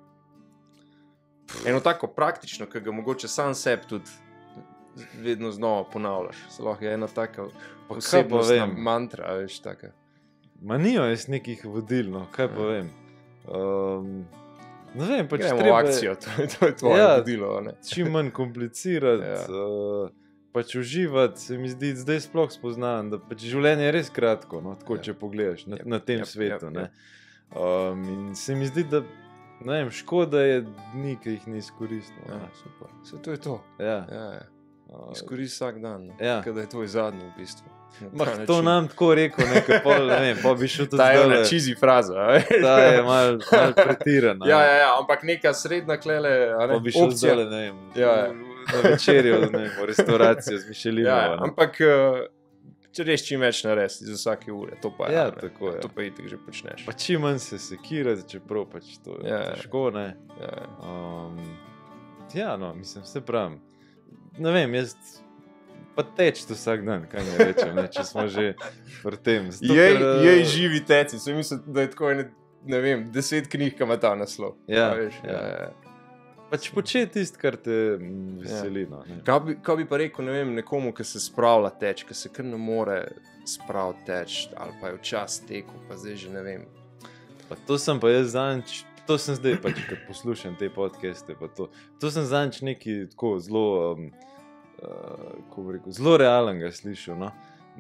Speaker 1: Eno tako praktično, ki ga mogoče sam sebi tudi vedno znova ponavljaš. Sploh je ena taka
Speaker 2: Pa kaj pa
Speaker 1: posebna
Speaker 2: vem?
Speaker 1: mantra, a veš, taka.
Speaker 2: Ma nijo jaz nekih vodil, no, kaj pa
Speaker 1: Ja.
Speaker 2: vem. Um, ne vem, pač
Speaker 1: Gremo v
Speaker 2: treba je
Speaker 1: akcijo, to je, to je tvoje
Speaker 2: Ja.
Speaker 1: vodilo. a ne?
Speaker 2: čim manj komplicirati.
Speaker 1: Ja.
Speaker 2: ja. uh, Pač uživati, se mi zdi, zdaj sploh spoznam, da pač življenje je res kratko, no, tako,
Speaker 1: Ja.
Speaker 2: ja. če pogledaš na,
Speaker 1: Jep,
Speaker 2: na tem
Speaker 1: jep,
Speaker 2: svetu.
Speaker 1: jep,
Speaker 2: ne.
Speaker 1: jep.
Speaker 2: Um, in se mi zdi, da ne vem, škoda je dni, ki jih ne izkoristimo.
Speaker 1: Ja,
Speaker 2: ne.
Speaker 1: super. Vse to je to.
Speaker 2: Ja.
Speaker 1: Ja, ja.
Speaker 2: Uh,
Speaker 1: Izkoristi vsak dan, no.
Speaker 2: Ja.
Speaker 1: Kada je tvoj zadnji v bistvu. Na ta
Speaker 2: Mah, to
Speaker 1: način.
Speaker 2: nam tako rekel, nekaj pol, ne vem, pa bi šel tudi
Speaker 1: Ta je
Speaker 2: zdajle.
Speaker 1: ena čizi fraza. a veš.
Speaker 2: Ta je mal, mal pretirana.
Speaker 1: Ja, ja, ja, ampak neka srednja klele, a ne,
Speaker 2: Pa bi šel
Speaker 1: opcija.
Speaker 2: zdajle, ne vem,
Speaker 1: Ja, ja.
Speaker 2: na večerjo, ne vem, v restavracijo z Mišelinovo.
Speaker 1: Ja, ja,
Speaker 2: ne.
Speaker 1: ampak eh, če res čim več narediš iz vsake ure, to pa je.
Speaker 2: Ja,
Speaker 1: a ne.
Speaker 2: tako je.
Speaker 1: To pa itek že počneš.
Speaker 2: Pa čim manj se sekirati, čeprav pač to je
Speaker 1: Ja,
Speaker 2: ja,
Speaker 1: ja.
Speaker 2: težko, ne.
Speaker 1: Ja, ja.
Speaker 2: Um, ja, no, mislim, vse pravim. Ne vem, jaz pa teč to vsak dan, kaj ne rečem, ne, če smo že pri tem. Zato,
Speaker 1: Jej,
Speaker 2: ker, eh,
Speaker 1: jej živi teci, sem mislil, da je tako ene, ne vem, deset knjig, ki ima ta naslov.
Speaker 2: Ja,
Speaker 1: A veš,
Speaker 2: ja.
Speaker 1: ja, ja.
Speaker 2: Pač početi tisto, kar te mm, veseli. No, ne.
Speaker 1: Kaj bi, kaj bi pa rekel, ne vem, nekomu, ki se spravlja teč, ki se kar ne more spraviti teč, ali pa je včasih tekel, pa zdaj že ne vem.
Speaker 2: Pa to sem pa jaz zanč, to sem zdaj pač, ker poslušam te podcaste, pa to. To sem zanč neki tako zelo, um, uh, kako bi rekel, zelo realnega slišal, no.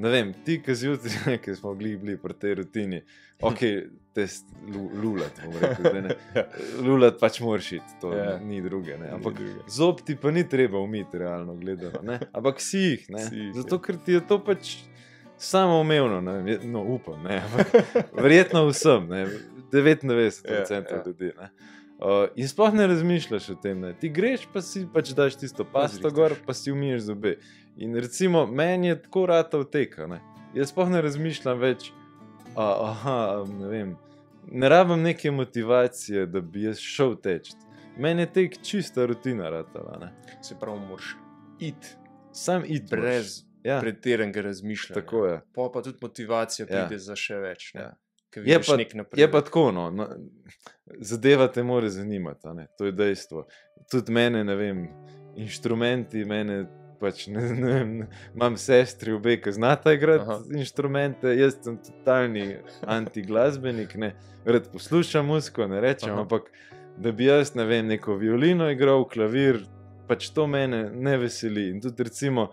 Speaker 2: ne vem, ti, ki zjutraj, ki smo bili, bili pri tej rutini, ok, te lulat, bom rekel, da ne. Lulat pač moraš iti, to
Speaker 1: Ja.
Speaker 2: ni druge, ne. Ampak
Speaker 1: Ni druge.
Speaker 2: zob ti pa ni treba umiti, realno gledano, ne. Ampak si jih, ne.
Speaker 1: Si jih,
Speaker 2: Zato, ker ti je to pač samoumevno, ne. Je- No, upam, ne. Ampak verjetno vsem, ne. devetinosemdeset procentov
Speaker 1: Ja, ja.
Speaker 2: ljudi, ne. Uh, in sploh ne razmišljaš o tem, ne. Ti greš, pa si pač daš tisto pasto
Speaker 1: zrihtaš.
Speaker 2: gor, pa si umiješ zobe. In recimo, meni je tako rata vteka, ne. Jaz sploh ne razmišljam več, a, aha, ne vem, ne rabim neke motivacije, da bi jaz šel teč. Meni je tek čista rutina ratala, ne.
Speaker 1: Se pravi, moraš iti
Speaker 2: Sam id
Speaker 1: brez
Speaker 2: ja,
Speaker 1: pretiranega razmišljanja.
Speaker 2: tako je.
Speaker 1: Pa pa tudi motivacija
Speaker 2: Ja.
Speaker 1: pride za še več. Ne?
Speaker 2: Ja.
Speaker 1: Ker
Speaker 2: Je
Speaker 1: vidiš
Speaker 2: pa,
Speaker 1: nek napredek.
Speaker 2: je pa tako, no, no, zadeva te mora zanimati, a ne, to je dejstvo. Tudi mene, ne vem, inštrumenti, mene pač, ne, ne vem, imam sestri obe, ki znata
Speaker 1: Aha.
Speaker 2: igrati inštrumente, jaz sem totalni antiglasbenik, ne, rad poslušam muziko, ne rečem,
Speaker 1: Aha.
Speaker 2: ampak da bi jaz, ne vem, neko violino igral, klavir, pač to mene ne veseli. In tudi recimo,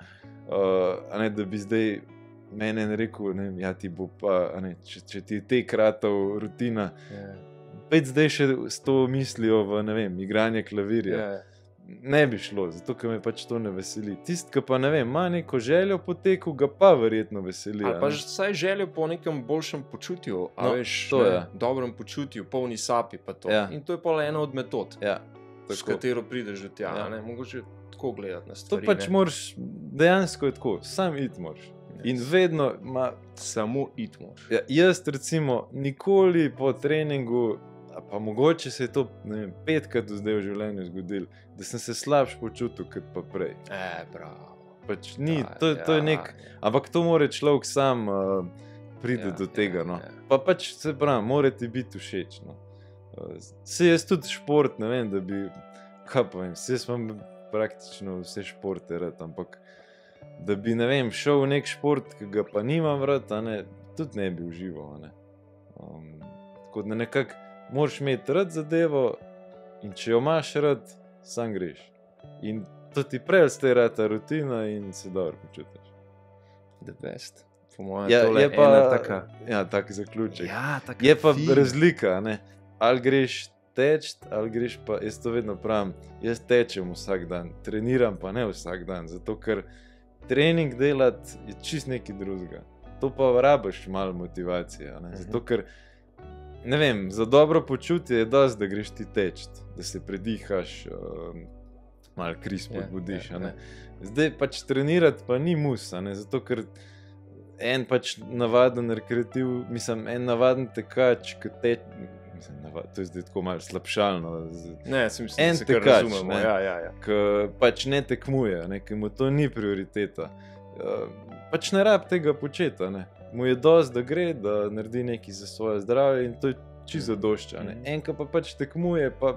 Speaker 2: uh, a ne, da bi zdaj mene ne rekel, ne vem, ja ti bo pa, a ne, če, če ti je te kratov rutina,
Speaker 1: Ja.
Speaker 2: pet zdaj še s to mislijo v, ne vem, igranje klavirja.
Speaker 1: Ja.
Speaker 2: Ne bi šlo, zato ker me pač to ne veseli. Tisti, ki pa ne vem, ima neko željo po teku, ga pa verjetno veseli.
Speaker 1: Ali
Speaker 2: a
Speaker 1: pa
Speaker 2: ne.
Speaker 1: vsaj željo po nekem boljšem počutju, a
Speaker 2: No,
Speaker 1: veš,
Speaker 2: to
Speaker 1: ne,
Speaker 2: je.
Speaker 1: dobrem počutju, polni sapi pa to.
Speaker 2: Ja.
Speaker 1: In to je pa ena od metod,
Speaker 2: Ja,
Speaker 1: s
Speaker 2: tako.
Speaker 1: katero prideš do tja.
Speaker 2: Ja.
Speaker 1: Ja. Mogoče tako gledati na
Speaker 2: To
Speaker 1: stvari.
Speaker 2: pač
Speaker 1: ne.
Speaker 2: moraš, dejansko je tako, sam iti moraš. In vedno, ma,
Speaker 1: Samo iti moraš.
Speaker 2: ja, jaz recimo nikoli po treningu, a pa mogoče se je to, ne vem, petkrat do zdaj v življenju zgodilo, da sem se slabš počutil kot pa prej.
Speaker 1: E, bravo.
Speaker 2: Pač ni,
Speaker 1: Ja,
Speaker 2: to, to je
Speaker 1: ja,
Speaker 2: nek,
Speaker 1: ja.
Speaker 2: ampak to mora človek sam uh, priti
Speaker 1: Ja,
Speaker 2: do tega.
Speaker 1: ja,
Speaker 2: No.
Speaker 1: ja.
Speaker 2: Pa pač se pravi, mora ti biti všeč. No. Uh, se jaz tudi šport, ne vem, da bi, kaj pa vem, se jaz imam praktično vse športe rad, ampak da bi, ne vem, šel v nek šport, ki ga pa nimam rad, a ne, tudi ne bi užival. a Ne. Um, tako da nekako moraš imeti rad zadevo in če jo imaš rad, sam greš. In to ti prej ste rata rutina in se dobro počutiš.
Speaker 1: The best. Po mojem,
Speaker 2: Ja,
Speaker 1: tole
Speaker 2: je pa
Speaker 1: ena taka.
Speaker 2: ja, tak zaključek.
Speaker 1: Ja, taka
Speaker 2: Je pa
Speaker 1: fin.
Speaker 2: razlika, a ne? Ali greš teč, ali greš pa, jaz to vedno pravim, jaz tečem vsak dan, treniram pa ne vsak dan, zato ker trening delati je čist nekaj drugega. To pa rabiš malo motivacije, a ne? Zato ker, ne vem, za dobro počutje je dosti, da greš ti teč, da se predihaš, um, malo kri spodbudiš,
Speaker 1: Ja, ja,
Speaker 2: a ne. Zdaj pač trenirati pa ni mus, a ne, zato ker en pač navaden rekreativ, mislim, en navaden tekač, ki te, mislim, navad, to je zdaj tako malo slabšalno, z-
Speaker 1: Ne, si mislim,
Speaker 2: En
Speaker 1: da se kar
Speaker 2: tekač,
Speaker 1: razumemo.
Speaker 2: ne.
Speaker 1: Ja, ja, ja.
Speaker 2: ki pač ne tekmuje, ne, ki mu to ni prioriteta. Uh, pač ne rab tega početi, a ne. Mu je dosti, da gre, da naredi nekaj za svoje zdravje in to je čisto zadošča.
Speaker 1: Mhm.
Speaker 2: En, ki pa pač tekmuje, pa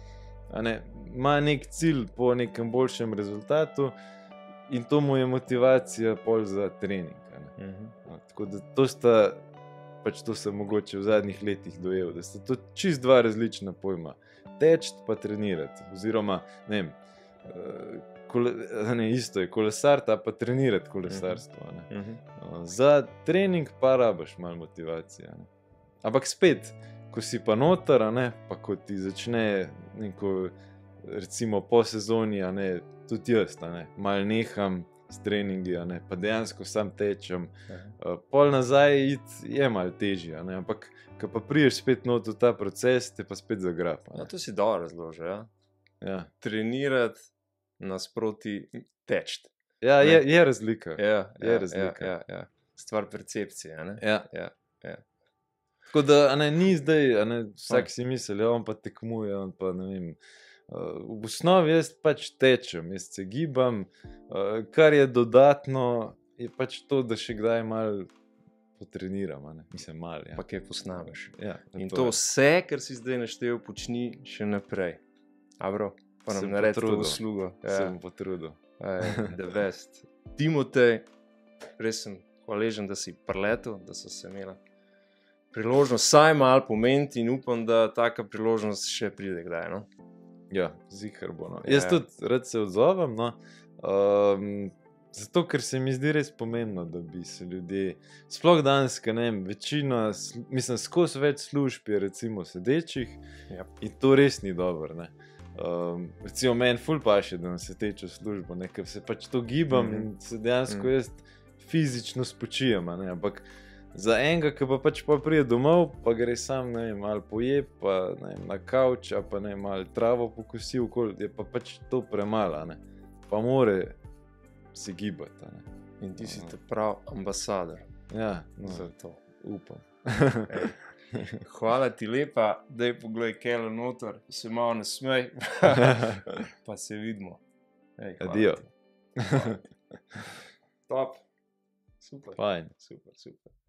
Speaker 2: a ne, ima nek cilj po nekem boljšem rezultatu in to mu je motivacija pol za trening. a ne.
Speaker 1: Mhm.
Speaker 2: No, tako da to sta, pač to sem mogoče v zadnjih letih dojel, da sta to čist dva različna pojma. Teč pa trenirati, oziroma ne vem, eh, kole, a ne, isto je kolesarta, pa trenirati kolesarstvo. a ne.
Speaker 1: Mhm.
Speaker 2: Uh, Za trening pa rabiš malo motivacije. a ne. Ampak spet, ko si pa noter, a ne, pa ko ti začne neko, recimo po sezoni, a ne, tudi jaz, a ne, malo neham s treningi, a ne, pa dejansko sam tečem. Uh, pol nazaj iti je malo težje, a ne, ampak ko pa priješ spet not v ta proces, te pa spet zagrapa.
Speaker 1: No, to si dobro razložil. Ja?
Speaker 2: Ja,
Speaker 1: Trenirati nasproti teč.
Speaker 2: ja
Speaker 1: Ne.
Speaker 2: je, je razlika.
Speaker 1: Ja,
Speaker 2: Je
Speaker 1: ja,
Speaker 2: razlika.
Speaker 1: Ja, ja, ja. Stvar percepcije. a Ne?
Speaker 2: Ja.
Speaker 1: Ja, ja.
Speaker 2: Tako da a ne, ni zdaj, a ne, vsak
Speaker 1: Ja.
Speaker 2: si misli, da on pa tekmuje, on pa ne vem. Uh, v osnovi jaz pač tečem, jaz se gibam, uh, kar je dodatno, je pač to, da še kdaj malo potreniram, a ne, mislim, malo. Ja.
Speaker 1: Pa kaj posnameš.
Speaker 2: Ja,
Speaker 1: In
Speaker 2: to
Speaker 1: to
Speaker 2: je.
Speaker 1: vse, kar si zdaj naštel, počni še naprej. Abro, pa
Speaker 2: Sem
Speaker 1: nam naredi to
Speaker 2: potrudil.
Speaker 1: uslugo.
Speaker 2: Se
Speaker 1: Ja.
Speaker 2: bom potrudil.
Speaker 1: Aj, the best. Timotej, res sem hvaležen, da si preletel, da so se imela priložnost vsaj malo pomeniti in upam, da taka priložnost še pride kdaj. No?
Speaker 2: Ja, zihar bo. No.
Speaker 1: Ja.
Speaker 2: Jaz tudi rad se odzovem. No. Um, Zato, ker se mi zdi res pomembno, da bi se ljudje, sploh danes, ker ne vem, večina, sl- mislim, skozi več služb je recimo sedečih
Speaker 1: Yep.
Speaker 2: in to res ni dobro, ne. Um, recimo meni ful paše, da na sedečo službo, ne, ker se pač to gibam
Speaker 1: Mhm.
Speaker 2: in se dejansko
Speaker 1: Mhm.
Speaker 2: jaz fizično spočijem, a ne, ampak za enega, ki pa pač pa pride domov, pa gre sam, ne vem, malo poje, pa ne vem, na kavč, a pa ne vem, malo travo pokosi okoli, je pa pač to premalo, a ne, pa more se gibati, a ne.
Speaker 1: In ti si te prav ambasador
Speaker 2: Ja, no,
Speaker 1: za to.
Speaker 2: upam.
Speaker 1: Hvala ti lepa, daj poglej Kelo noter, se malo nasmej, pa se vidimo. Ej, hvala
Speaker 2: Adijo.
Speaker 1: ti. Hvala ti. Top. Super.
Speaker 2: Fajn.
Speaker 1: Super, super.